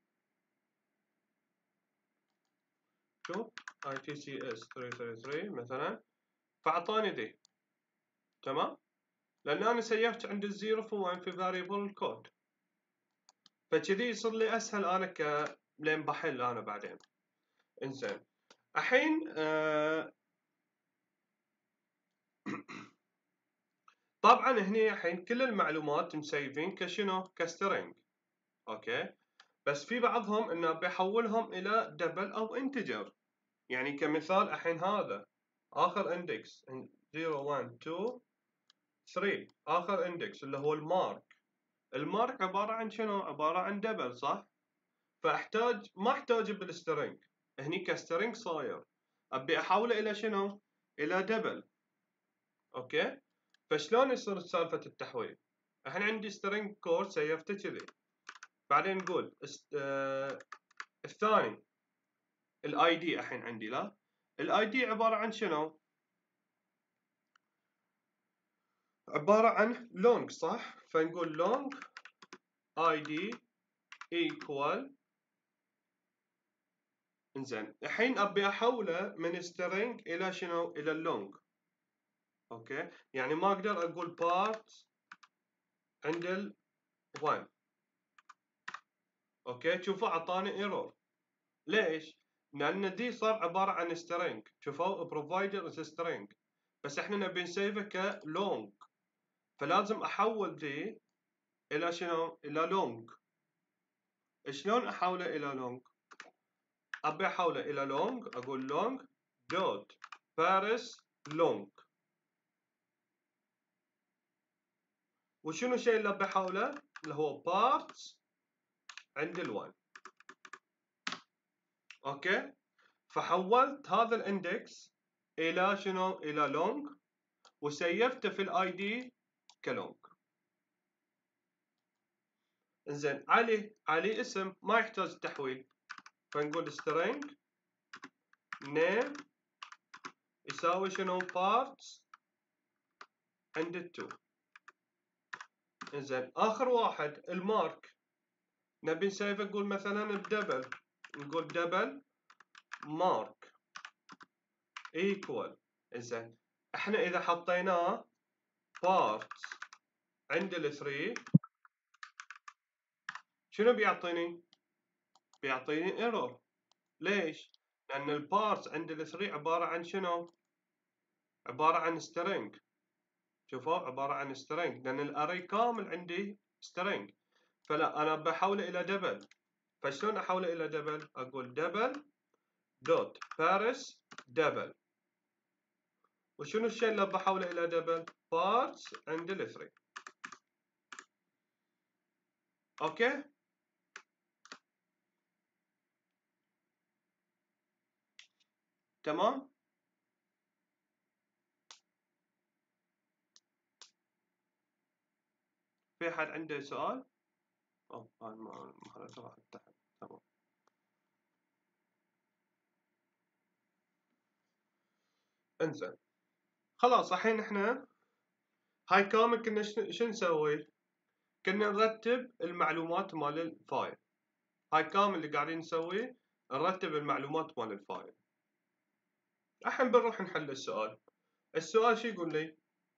S1: شوف اي تي سي اس ثلاثمية وثلاثة وثلاثين مثلا، فاعطاني ذي. تمام؟ لان انا سيفت عند الزيرو في وين؟ في variable الكود. فكذي يصير لي اسهل انا ك لين بحل انا بعدين. انزين الحين آه طبعا هني الحين كل المعلومات مسيفين كشنو؟ كسترينج. اوكي؟ بس في بعضهم انه بيحولهم الى دبل او انتجر. يعني كمثال الحين هذا اخر اندكس صفر واحد اثنين ثلاثة، اخر اندكس اللي هو المارك. المارك عبارة عن شنو؟ عبارة عن دبل، صح؟ فاحتاج ما احتاج بالسترنج. هني كسترنج صاير ابي احوله الى شنو؟ الى دبل. اوكي؟ فشلون يصير سالفة التحويل؟ الحين عندي سترنج كود سيفته كذي. بعدين نقول است... آه... الثاني الاي دي الحين عندي، لا الاي دي عبارة عن شنو؟ عبارة عن لونج، صح؟ فنقول لونج اي دي equal. انزين الحين ابي احوله من string الى شنو؟ الى اللونج. اوكي؟ يعني ما اقدر اقول part عند ال واحد. اوكي؟ شوفوا اعطاني ايرور. ليش؟ لان دي صار عبارة عن string. شوفوا provider is string، بس احنا نبي نسيفه كلونج، فلازم احول دي الى شنو؟ الى لونج. شلون احوله الى لونج؟ ابي احوله الى لونج، اقول لونج دوت بارس لونج. وشنو الشيء اللي ابي احوله؟ اللي هو بارتس عند الوان. اوكي؟ فحولت هذا الاندكس الى شنو؟ الى لونج، وسيفته في الاي دي كلونج. انزين علي علي اسم ما يحتاج تحويل، فنقول string name يساوي شنو؟ parts عند التو. انزين اخر واحد المارك نبي نسيفه، نقول مثلا بدبل، نقول دبل مارك ايكوال. انزين احنا اذا حطيناه parts عند الثري شنو بيعطيني؟ بيعطيني ايرور. ليش؟ لان البارتس عند الثري عبارة عن شنو؟ عبارة عن string. شوفوا عبارة عن string لان الاري كامل عندي string. فلا انا بحوله الى دبل. فشلون احوله الى دبل؟ اقول دبل دوت بارس دبل. وشنو الشيء اللي بحوله الى دبل؟ بارتس عند الثري. اوكي؟ تمام؟ في أحد عنده سؤال؟ أو هاي المحاضرة راحت تحت. تمام. انزين خلاص الحين احنا هاي كامل كنا شو نسوي؟ كنا نرتب المعلومات مال الفايل. هاي كامل اللي قاعدين نسويه نرتب المعلومات مال الفايل. الحين بنروح نحل السؤال. السؤال شو يقول لي؟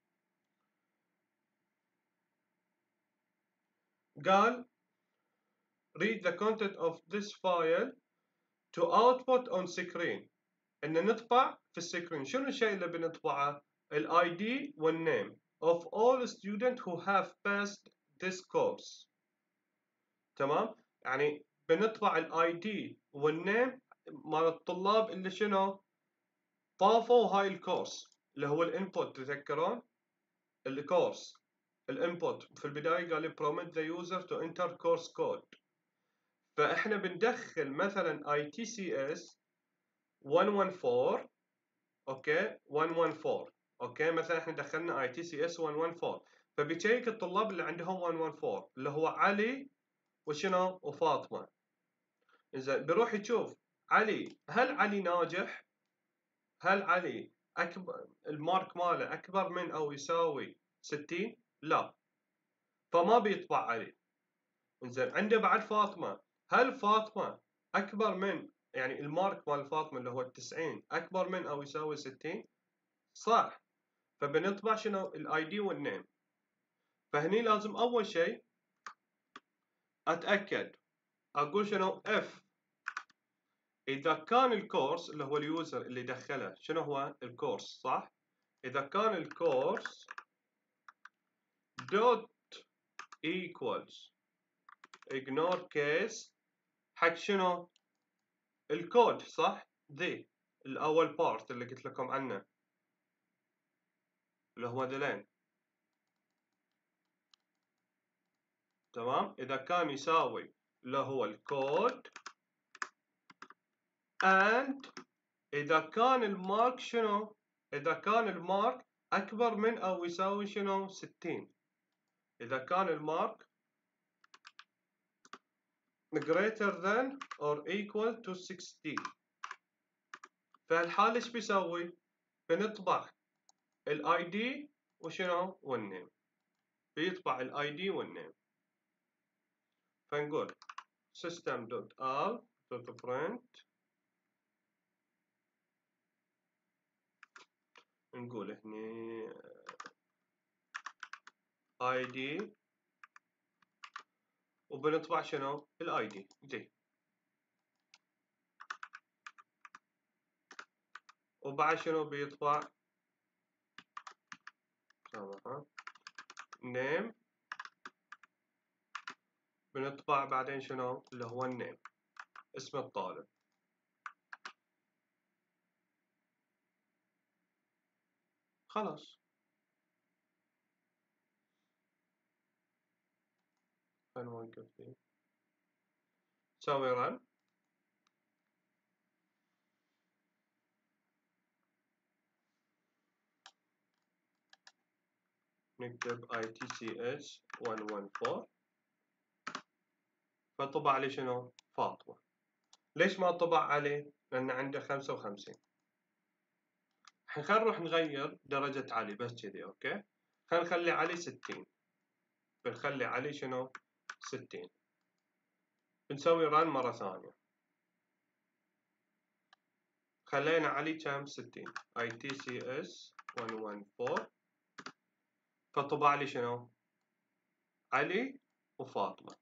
S1: قال read the content of this file to output on screen. ان نطبع في السكرين. شنو الشيء اللي بنطبعه؟ الاي دي والنيم of all students who have passed this course. تمام؟ يعني بنطبع الاي دي والنيم مال الطلاب اللي شنو؟ طافوا هاي الكورس اللي هو الانبوت. تذكرون؟ الكورس الانبوت في البداية قال permit the user to enter course code. فاحنا بندخل مثلا اي تي سي اس مية وأربعة عشر. اوكي مية وأربعة عشر. اوكي مثلا احنا دخلنا اي تي سي اس مية وأربعة عشر. فبيشيك الطلاب اللي عندهم مية وأربعة عشر اللي هو علي وشنو وفاطمه. زين بيروح يشوف علي، هل علي ناجح؟ هل علي اكبر المارك ماله اكبر من او يساوي ستين؟ لا، فما بيطبع علي. زين عنده بعد فاطمه، هل فاطمه اكبر من يعني المارك مال فاطمه اللي هو التسعين اكبر من او يساوي ستين؟ صح. فبنطبع شنو؟ الاي دي والنيم. فهني لازم اول شيء اتاكد، اقول شنو؟ اف اذا كان الكورس اللي هو اليوزر اللي دخله شنو هو الكورس، صح؟ اذا كان الكورس دوت equals ignore case حق شنو؟ الكود، صح؟ ذي الاول بارت اللي قلت لكم عنه اللي هو ذلين. تمام؟ اذا كان يساوي اللي هو الكود and اذا كان المارك شنو؟ اذا كان المارك اكبر من او يساوي شنو؟ ستين. اذا كان المارك greater than or equal to sixteen. فالحال ايش بيسوي؟ بنطبع الاي دي وشنو؟ والنيم. بيطبع الاي دي والنيم. فنقول system.out.print. نقول هني اي دي وبنطبع شنو؟ الاي دي دي. وبعد شنو بيطبع؟ سامحة name. بنطبع بعدين شنو؟ اللي هو النيم، اسم الطالب. خلاص خلينا نوقف فيه. سوي رن. نكتب اي تي سي اس مية وأربعة عشر. فطبع لي شنو؟ فاطمة. ليش ما طبع علي؟ لأن عنده خمسة وخمسين. خلينا نروح نغير درجة علي بس كذي. اوكي خلينا نخلي علي ستين. بنخلي علي شنو؟ ستين. بنسوي ران مرة ثانية. خلينا علي كم؟ ستين. اي تي سي اس مية وأربعة عشر. فطبع لي شنو؟ علي وفاطمة،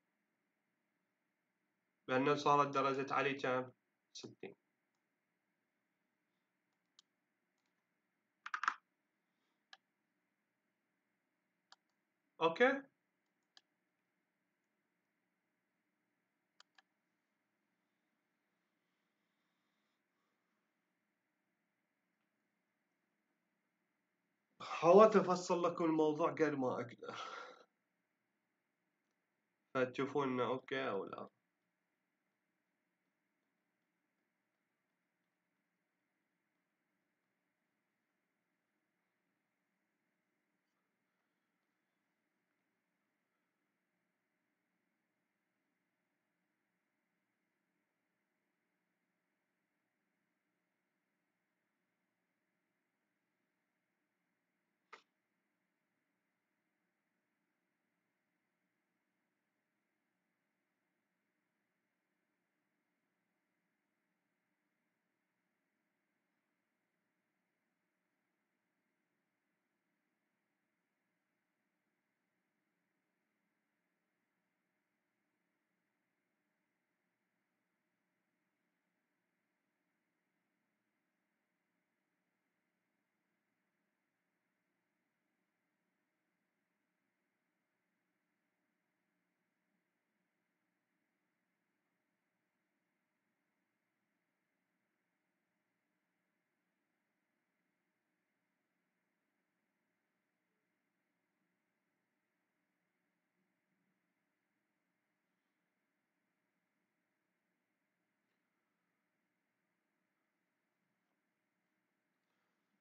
S1: لأنه صارت درجة علي كم؟ ستين. اوكي حاولت افصل لكم الموضوع قد ما اقدر، فتشوفون انه اوكي او لا.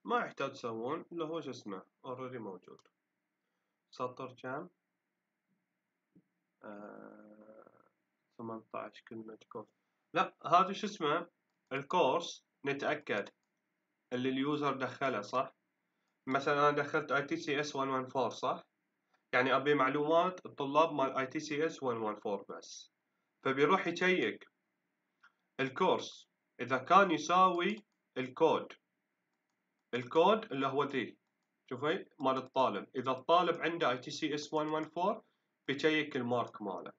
S1: ما يحتاج تسوون اللي هو شو اسمه اوريدي موجود. سطر كم؟ آه... ثمانية عشر كلمة كورس. لا هذا شو اسمه الكورس نتأكد اللي اليوزر دخله صح. مثلا انا دخلت اي تي سي اس مية وأربعة عشر صح، يعني ابي معلومات الطلاب مال اي تي سي اس مية وأربعة عشر بس، فبيروح يشيك الكورس اذا كان يساوي الكود الكود اللي هو ذي شوفي مال الطالب. اذا الطالب عنده اي تي سي اس مية وأربعة بيشيك المارك ماله.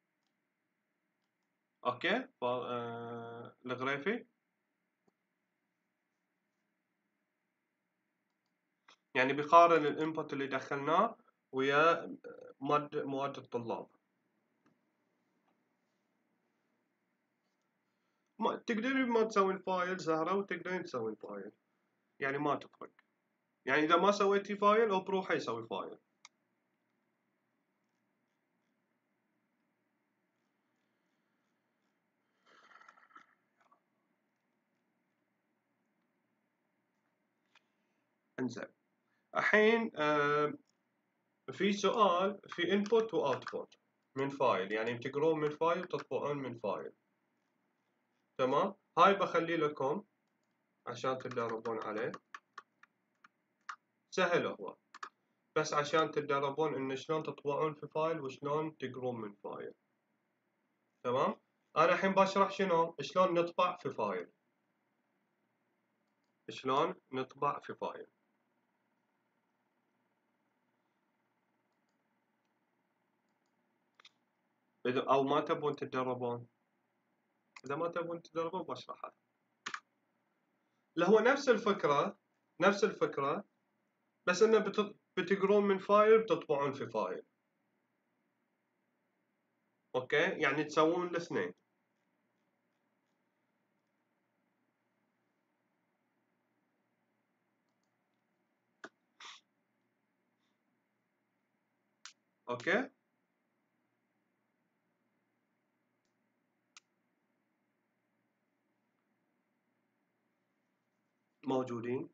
S1: اوكي ف... آه... الغريفي يعني بيقارن الانبوت اللي دخلناه ويا مواد مواد الطلاب. ما تقدرين ما تسوين فايل زهرة وتقدرين تسوين فايل، يعني ما تفرق. يعني اذا ما سويتي فايل او بروحه يسوي فايل. انزين الحين آه في سؤال في input و output من فايل، يعني تقرون من فايل وتطبعون من فايل. تمام، هاي بخلي لكم عشان تتدربون عليه، سهل هو، بس عشان تتدربون ان شلون تطبعون في فايل وشلون تقرون من فايل. تمام، انا الحين بشرح شنو شلون نطبع في فايل. شلون نطبع في فايل. إذا او ما تبون تتدربون، اذا ما تبون تتدربون بشرحها. اللي هو نفس الفكرة نفس الفكرة بس انه بت... بتقرون من فايل بتطبعون في فايل. اوكي يعني تسوون الاثنين. اوكي موجودين.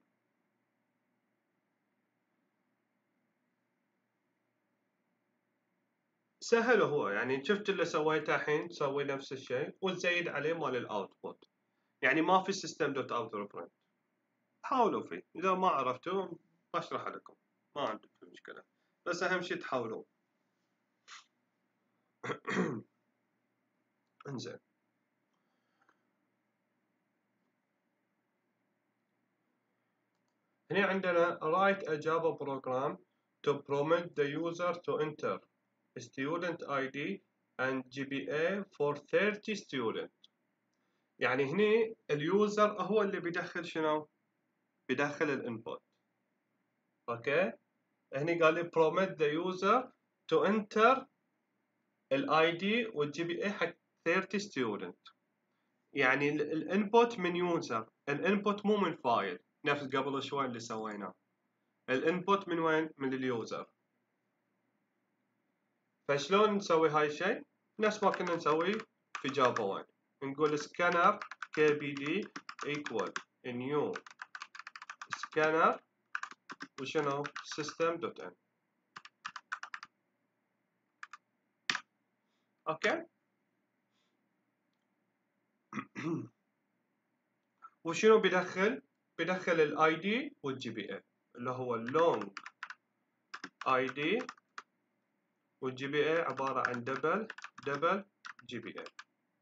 S1: سهل هو، يعني شفت اللي سويته الحين تسوي نفس الشيء وتزيد عليه مال الاوتبوت. يعني ما في سيستم دوت اوت ريفرنس. حاولوا فيه، اذا ما عرفتوا بشرح لكم ما عندك مشكلة، بس اهم شيء تحاولون. انزين هنا عندنا write a Java program to permit the user to enter student آي دي and جي بي إيه for thirty students. يعني هنا اليوزر هو اللي بيدخل شنو؟ بيدخل الانبوت. اوكي هنا قال لي permit the user to enter الاي دي والجي بي اي حق thirty student. يعني الانبوت من يوزر، الانبوت مو من فايل نفس قبل شوي اللي سويناه. الانبوت من وين؟ من اليوزر. فشلون نسوي هاي الشيء؟ نفس ما كنا نسوي في جافا واحد، نقول scanner كي بي دي equal new scanner وشنو system.n. اوكي وشنو بيدخل؟ بيدخل الاي دي والجي بي اي اللي هو اللونج اي دي والجي بي اي عبارة عن دبل دبل جي بي اي.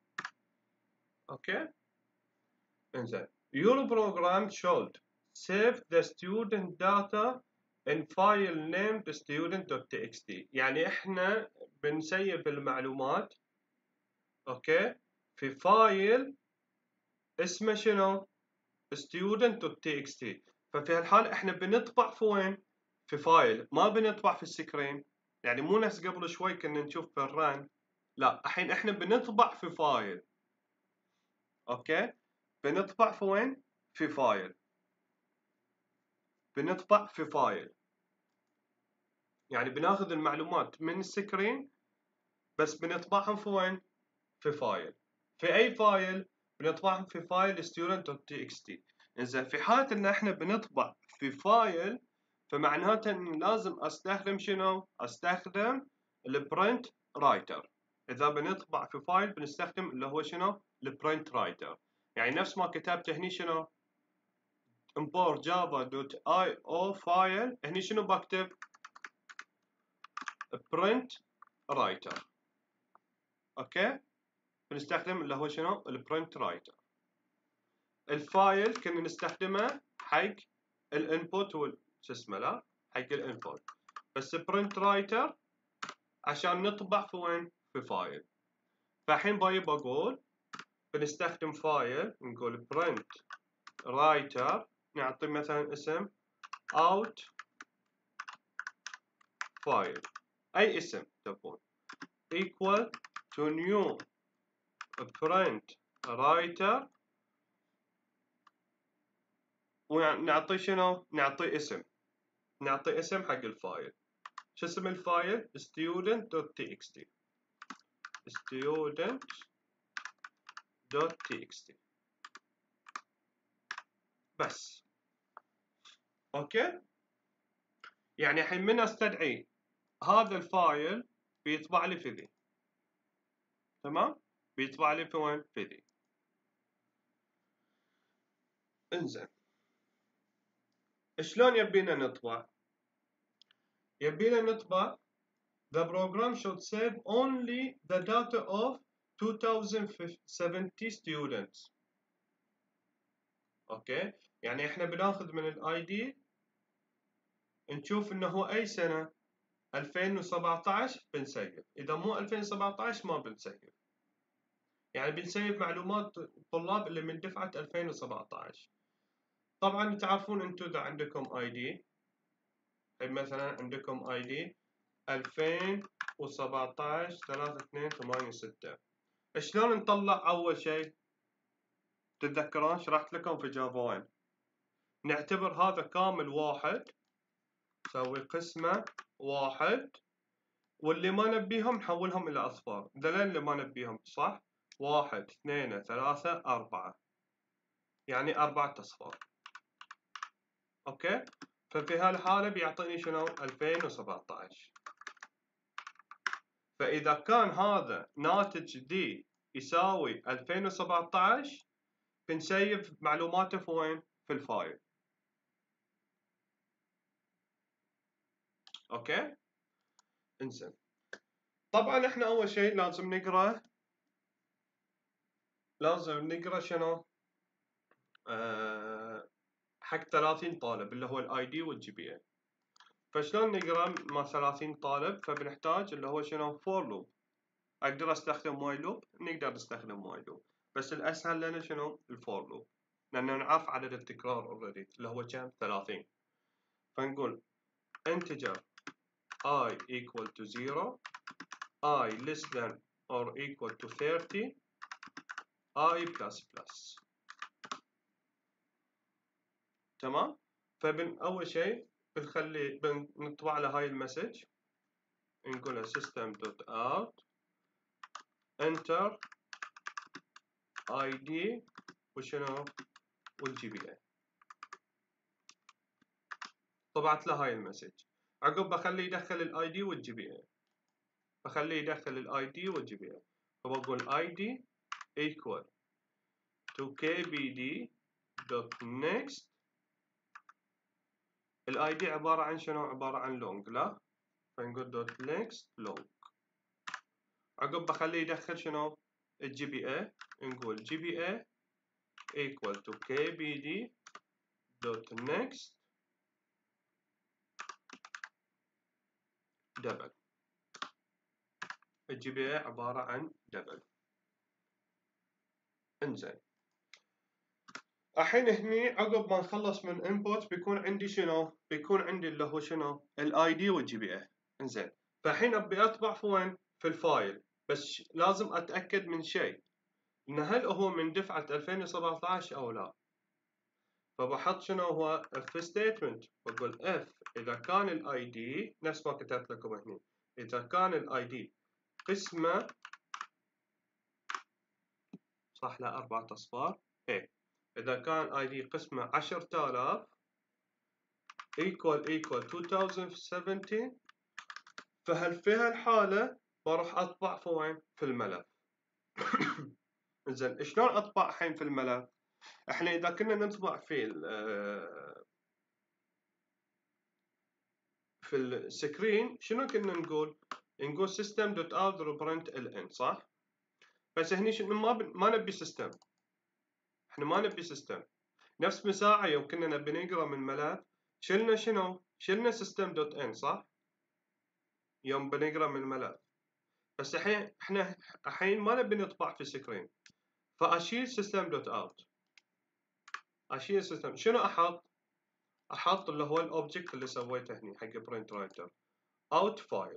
S1: اوكي انزين your program should save the student data in file named student.txt. يعني احنا بنسيب المعلومات اوكي في فايل اسمه شنو student.txt. ففي هالحال احنا بنطبع في وين؟ في فايل، ما بنطبع في السكرين. يعني مو نفس قبل شوي كنا نشوف في الرن، لا الحين احنا بنطبع في فايل. اوكي بنطبع في وين؟ في فايل. بنطبع في فايل يعني بناخذ المعلومات من السكرين بس بنطبعهم في وين؟ في فايل. في اي فايل؟ بنطبعهم في فايل student.txt. إنزين في حالة إن إحنا بنطبع في فايل فمعناته إن لازم أستخدم شنو؟ أستخدم البرنت رايتر. إذا بنطبع في فايل بنستخدم اللي هو شنو؟ البرنت رايتر. يعني نفس ما كتبت هني شنو؟ import java.io فايل، هني شنو بكتب؟ print writer. اوكي؟ بنستخدم اللي هو شنو؟ البرنت رايتر. الفايل كنا نستخدمه حق الانبوت وال شو اسمه لا حق الانبوت، بس print writer عشان نطبع في وين؟ في فايل. فالحين باي بقول بنستخدم فايل، نقول print writer، نعطي مثلا اسم out file، اي اسم تبون، equal to new print writer، ونعطي شنو؟ نعطي اسم، نعطي اسم حق الفايل. شو اسم الفايل؟ student.txt student.txt بس. اوكي؟ يعني الحين من استدعي هذا الفايل بيطبع لي في ذي. تمام؟ بيطبع لي في وين؟ في ذي. انزين. شلون يبينا نطبع؟ يبينا نطبع the program should save only the data of two thousand seventy students. اوكي؟ يعني احنا بناخذ من الاي دي نشوف انه هو اي سنة، ألفين وسبعطعش بنسيف، اذا مو ألفين وسبعطعش ما بنسيف. يعني بنسيف معلومات الطلاب اللي من دفعة ألفين وسبعطعش. طبعا تعرفون انتم اذا عندكم اي دي، مثلا عندكم اي دي ألفين وسبعطعش ثلاثة اثنين ثمانية ستة، شلون نطلع اول شيء؟ تتذكرون شرحت لكم في جافا واحد، نعتبر هذا كامل واحد، نسوي قسمة واحد، واللي ما نبيهم نحولهم إلى أصفار، ذلين اللي ما نبيهم صح؟ واحد اثنين ثلاثة أربعة، يعني أربعة أصفار. أوكي؟ ففي هالحالة بيعطيني شنو؟ ألفين وسبعطعش. فإذا كان هذا ناتج دي يساوي ألفين وسبعطعش بنسيف معلوماته في وين؟ في الفايل. أوكي؟ انزين. طبعا احنا أول شيء لازم نقرأ لازم نقرأ شنو؟ أه حق ثلاثين طالب اللي هو الاي دي والجي بي اي. فشلون نقرا مع ثلاثين طالب؟ فبنحتاج اللي هو شنو؟ فور لوب. اقدر استخدم واي لوب، نقدر نستخدم واي لوب، بس الاسهل لنا شنو؟ الفور لوب، لانه نعرف عدد التكرار اوريدي اللي هو كم؟ ثلاثين. فنقول integer I equal to zero، I less than or equal to thirty، I plus plus. تمام؟ فبن اول شيء بنخلي بنطبع له هاي المسج، نقول system.out enter اي دي وشنو؟ والجي بي اي. طبعت له هاي المسج، عقب بخليه يدخل الاي دي والجي بي اي، بخليه يدخل الاي دي والجي بي اي. فبقول اي دي equal to kbd dot next. الاي دي عبارة عن شنو؟ عبارة عن long، لا؟ فنقول dot next long. عقب بخليه يدخل شنو؟ الجي بي اي، نقول جي بي اي equal to kbd dot next double. الجي بي اي عبارة عن double. انزين. الحين هني عقب ما نخلص من input بيكون عندي شنو؟ بيكون عندي اللي هو شنو؟ الاي دي والجي بي اي. انزين. فالحين ابي اطبع في وين؟ في الفايل، بس لازم اتاكد من شيء، ان هل هو من دفعة ألفين وسبعطعش او لا. فبحط شنو هو if statement، بقول if اذا كان الاي دي نفس ما كتبت لكم هني، اذا كان الاي دي قسمه صح لا أربعة أصفار، إيه إذا كان اي دي قسمه عشرة آلاف equal equal two thousand seventeen، فهل في هالحالة بروح أطبع في وين؟ في الملف. زين شلون أطبع الحين في الملف؟ احنا إذا كنا نطبع في ال في السكرين شنو كنا نقول؟ نقول system.out.println صح؟ بس هني شنو ما ب... ما نبي سيستم. احنا ما نبي سيستم. نفس مساعة يوم كنا نبي نقرا من ملف شلنا شنو؟ شلنا system.n صح؟ يوم بنقرا من الملف. بس الحين احنا الحين ما نبي نطبع في سكرين. فاشيل system.out. اشيل السيستم. شنو احط؟ احط اللي هو الاوبجكت اللي سويته هني حق برنت رايتر. اوت فايل.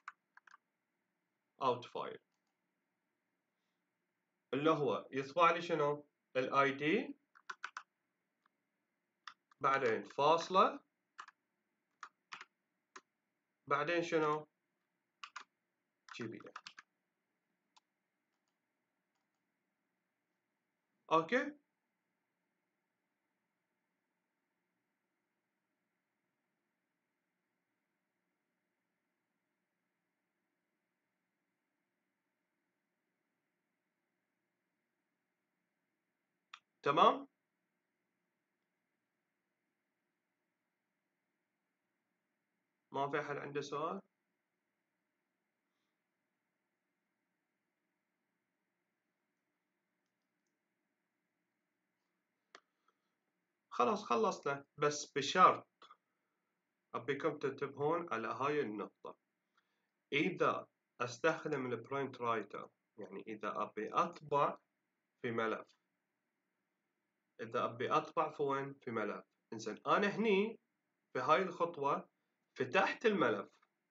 S1: اوت فايل. اللي هو يطبع لي شنو؟ الاي دي، بعدين فاصلة، بعدين شنو؟ جي بي. اوكي؟ تمام؟ ما في احد عنده سؤال؟ خلاص خلصنا، بس بشرط ابيكم تنتبهون على هاي النقطة. اذا استخدم البرنت رايتر، يعني اذا ابي اطبع في ملف، اذا ابي اطبع في وين؟ في ملف. انزين انا هني في هاي الخطوة فتحت الملف.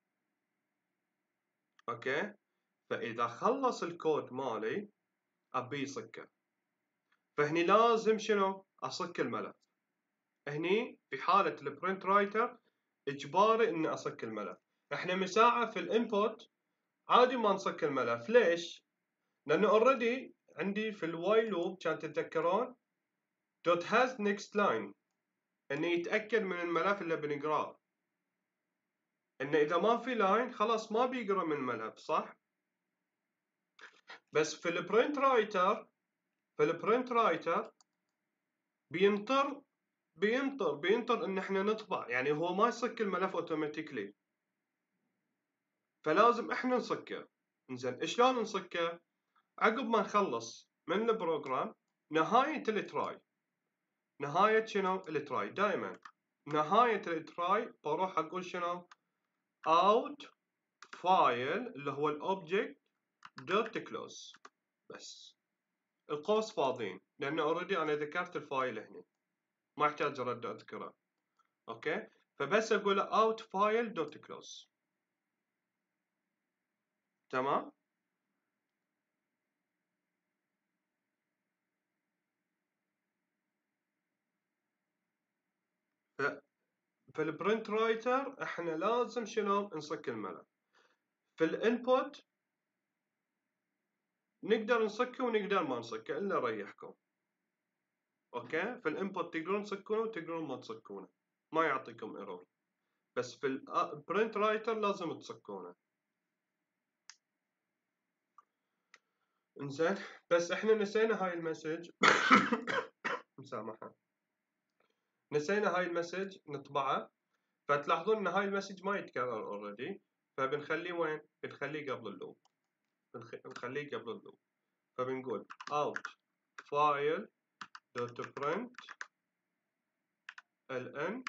S1: اوكي؟ فاذا خلص الكود مالي ابي يصكه، فهني لازم شنو؟ اصك الملف. هني في حالة البرنت رايتر اجباري اني اصك الملف. احنا مساعة في الانبوت عادي ما نصك الملف. ليش؟ لانه اوريدي عندي في الواي لوب كان تتذكرون دوت هاز نيكست لاين، انه يتاكد من الملف اللي بنقراه. انه اذا ما في لاين خلاص ما بيقرا من الملف، صح؟ بس في البرنت رايتر في البرنت رايتر بينطر بينطر بينطر ان احنا نطبع، يعني هو ما يصك الملف اوتوماتيكلي، فلازم احنا نصكه. انزين شلون نصكه؟ عقب ما نخلص من البروجرام، نهاية التراي، نهاية شنو؟ التراي. دائما نهاية التراي بروح اقول شنو؟ out file اللي هو الاوبجكت دوت كلوز. بس القوس فاضيين لانه اوريدي انا ذكرت الفايل هنا، ما احتاج ارد اذكره. اوكي؟ فبس اقول out file دوت close. تمام؟ ف في البرنت رايتر احنا لازم شنو؟ نصك الملف. في الانبوت نقدر نصكه ونقدر ما نصكه الا يريحكم. اوكي؟ في الانبوت تقدرون تسكونه وتقدرون ما تسكونه، ما يعطيكم ايرور. بس في البرنت رايتر لازم تسكونه. انزين بس احنا نسينا هاي المسج. مسامحة. نسينا هاي المسج نطبعه، فتلاحظون ان هاي المسج ما يتكرر اوريدي، فبنخليه وين؟ بنخليه قبل اللوب. بنخليه قبل اللوب. فبنقول out file dot print ln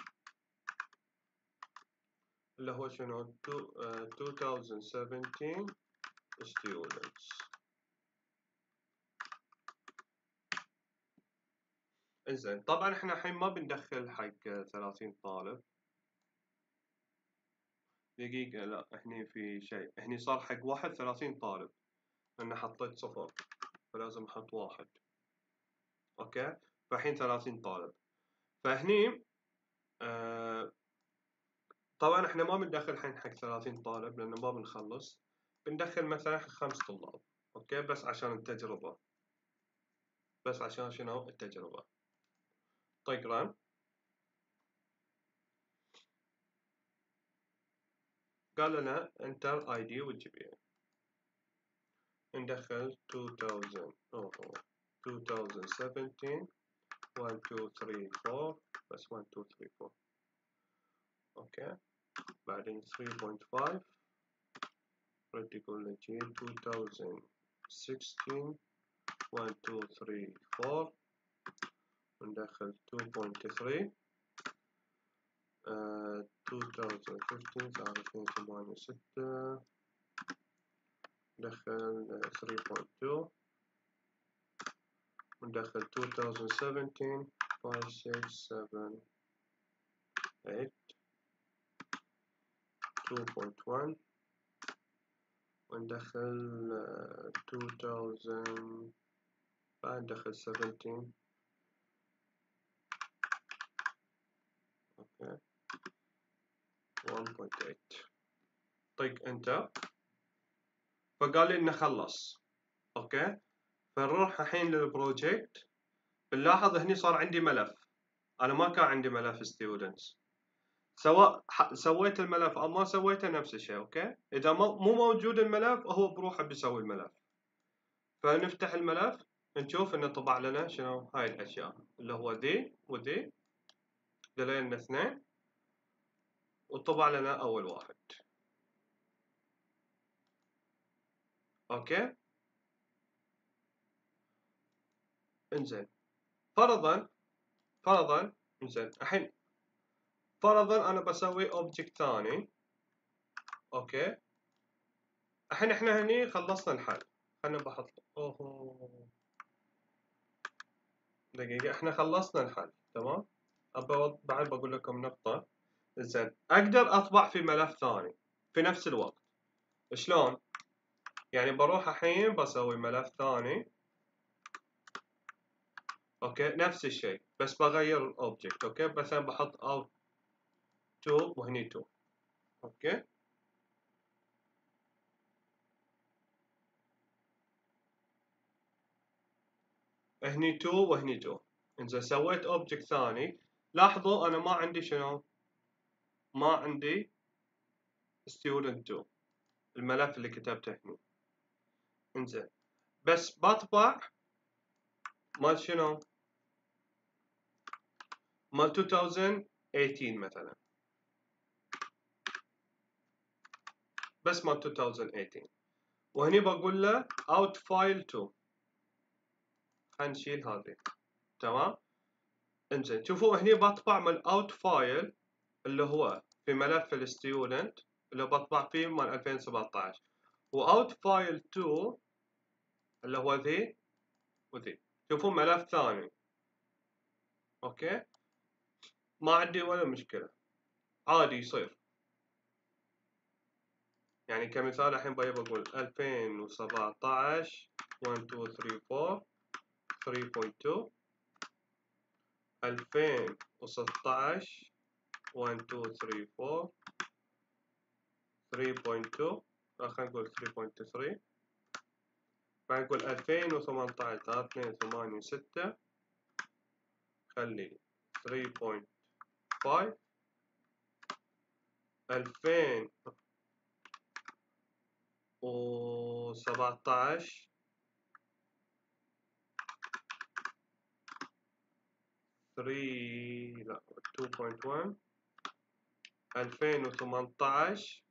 S1: اللي هو شنو؟ twenty seventeen students. انزين طبعا احنا الحين ما بندخل حق ثلاثين طالب. دقيقة، لا هني في شيء، هني صار حق واحد ثلاثين طالب، انا حطيت صفر فلازم احط واحد. اوكي؟ فالحين ثلاثين طالب. فهني آه طبعا احنا ما بندخل الحين حق ثلاثين طالب لانه ما بنخلص، بندخل مثلا خمس طلاب. اوكي؟ بس عشان التجربة، بس عشان شنو؟ التجربة. طيب ران. قال لنا انتر اي دي والجي بي اي. ندخل two thousand أو twenty seventeen one two three four بس one two three four. اوكي بعدين three point five رد يقول لك twenty sixteen one two three four وندخل two point three uh, twenty fifteen صار اثنين ثمانية ستة ندخل three point two وندخل twenty seventeen five six seven eight two point one وندخل two thousand بعد ندخل seventeen. اوكي one point eight. طيب انتر. فقال لي انه خلص. اوكي فنروح الحين للبروجكت. بنلاحظ هني صار عندي ملف. انا ما كان عندي ملف students. سواء سويت الملف او ما سويته نفس الشيء. اوكي اذا مو موجود الملف هو بروحه بيسوي الملف. فنفتح الملف نشوف انه طبع لنا شنو هاي الاشياء اللي هو ذي وذي دلينا اثنين وطبع لنا اول واحد. اوكي انزين فرضا فرضا انزين الحين فرضا انا بسوي اوبجكت ثاني. اوكي الحين احنا هني خلصنا الحل. خلنا بحط اوه دقيقة احنا خلصنا الحل تمام. ابى بعد بقول لكم نقطة. زين اقدر اطبع في ملف ثاني في نفس الوقت. شلون؟ يعني بروح الحين بسوي ملف ثاني. اوكي نفس الشيء بس بغير الاوبجكت. اوكي مثلا بحط اوت تو وهني تو. اوكي هني تو وهني تو. انزين سويت اوبجكت ثاني. لاحظوا انا ما عندي شنو؟ ما عندي student تو الملف اللي كتبته هني. انزين بس بطبع مال شنو؟ مال twenty eighteen مثلا. بس مال twenty eighteen وهني بقول له out file to. خلينا نشيل هذه تمام. انزين شوفوا هني بطبع من out file اللي هو في ملف الستودنت اللي بطبع فيه مال ألفين وسبعطعش و out file to اللي هو ذي وذي. شوفوا ملف ثاني. اوكي ما عندي ولا مشكلة عادي يصير. يعني كمثال الحين بقول ألفين وسبعطعش one two three four three point two ألفين وستطعش one two three four three point two خلينا نقول three point three بعدين نقول ألفين وثمنطعش اثنين ثمانية ستة خلي three point five ألفين وسبعطعش three لا two point one ألفين وثمنطعش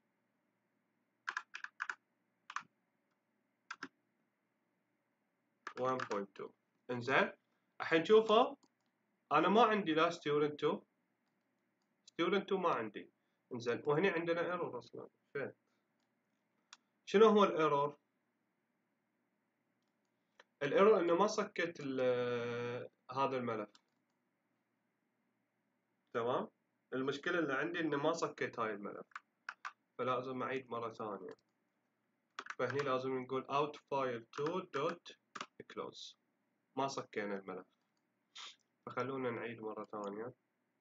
S1: one point two. انزين الحين شوفوا انا ما عندي لا student two student two ما عندي. انزين وهني عندنا ايرور اصلا. فين؟ شنو هو الايرور؟ الايرور انه ما سكت هذا الملف. تمام. المشكلة اللي عندي انه ما سكت هاي الملف فلازم اعيد مرة ثانية. فهني لازم نقول out file two dot close. ما سكينا الملف فخلونا نعيد مرة ثانية.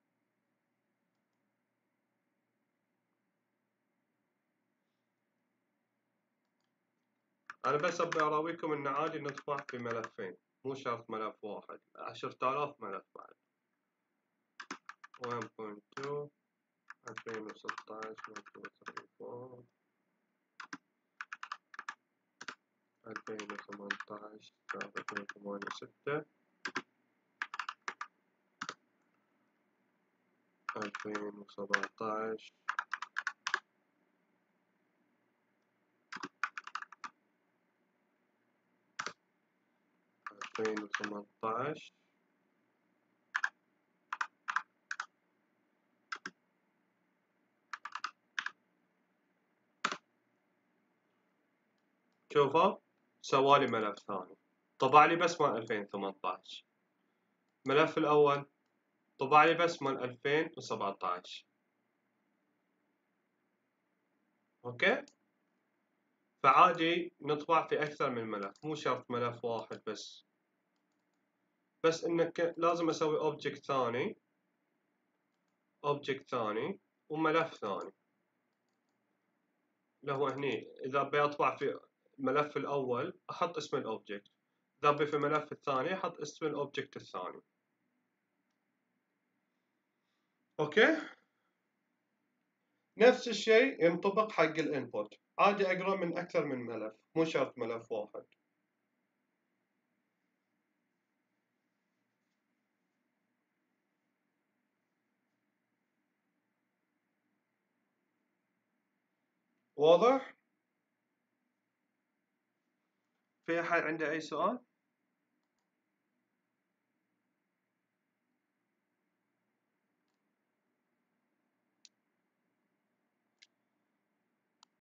S1: أنا بس أبي أراويكم إن عادي نطبع في ملفين مو شرط ملف واحد. عشرة آلاف ملف بعد. واحد نقطة اثنين ألفين وستة عشر واحد اثنين ألفين وثمانية عشر ثلاثة ثمانية ستة ألفين وسبعة عشر ألفين وثمانية عشر شوفوا سوالي ملف ثاني طبع لي بس مال ألفين وثمانية عشر. الملف الأول طبع لي بس مال ألفين وسبعة عشر. اوكي، فعادي نطبع في أكثر من ملف، مو شرط ملف واحد بس. بس إنك لازم أسوي أوبجكت ثاني، أوبجكت ثاني وملف ثاني، اللي هو هني إذا أبي أطبع في الملف الأول أحط اسم الأوبجكت، إذا أبي في الملف الثاني أحط اسم الأوبجكت الثاني. أوكي، نفس الشيء ينطبق حق الانبوت، عادي أقرأ من أكثر من ملف، مو شرط ملف واحد. واضح؟ في أحد عنده أي سؤال؟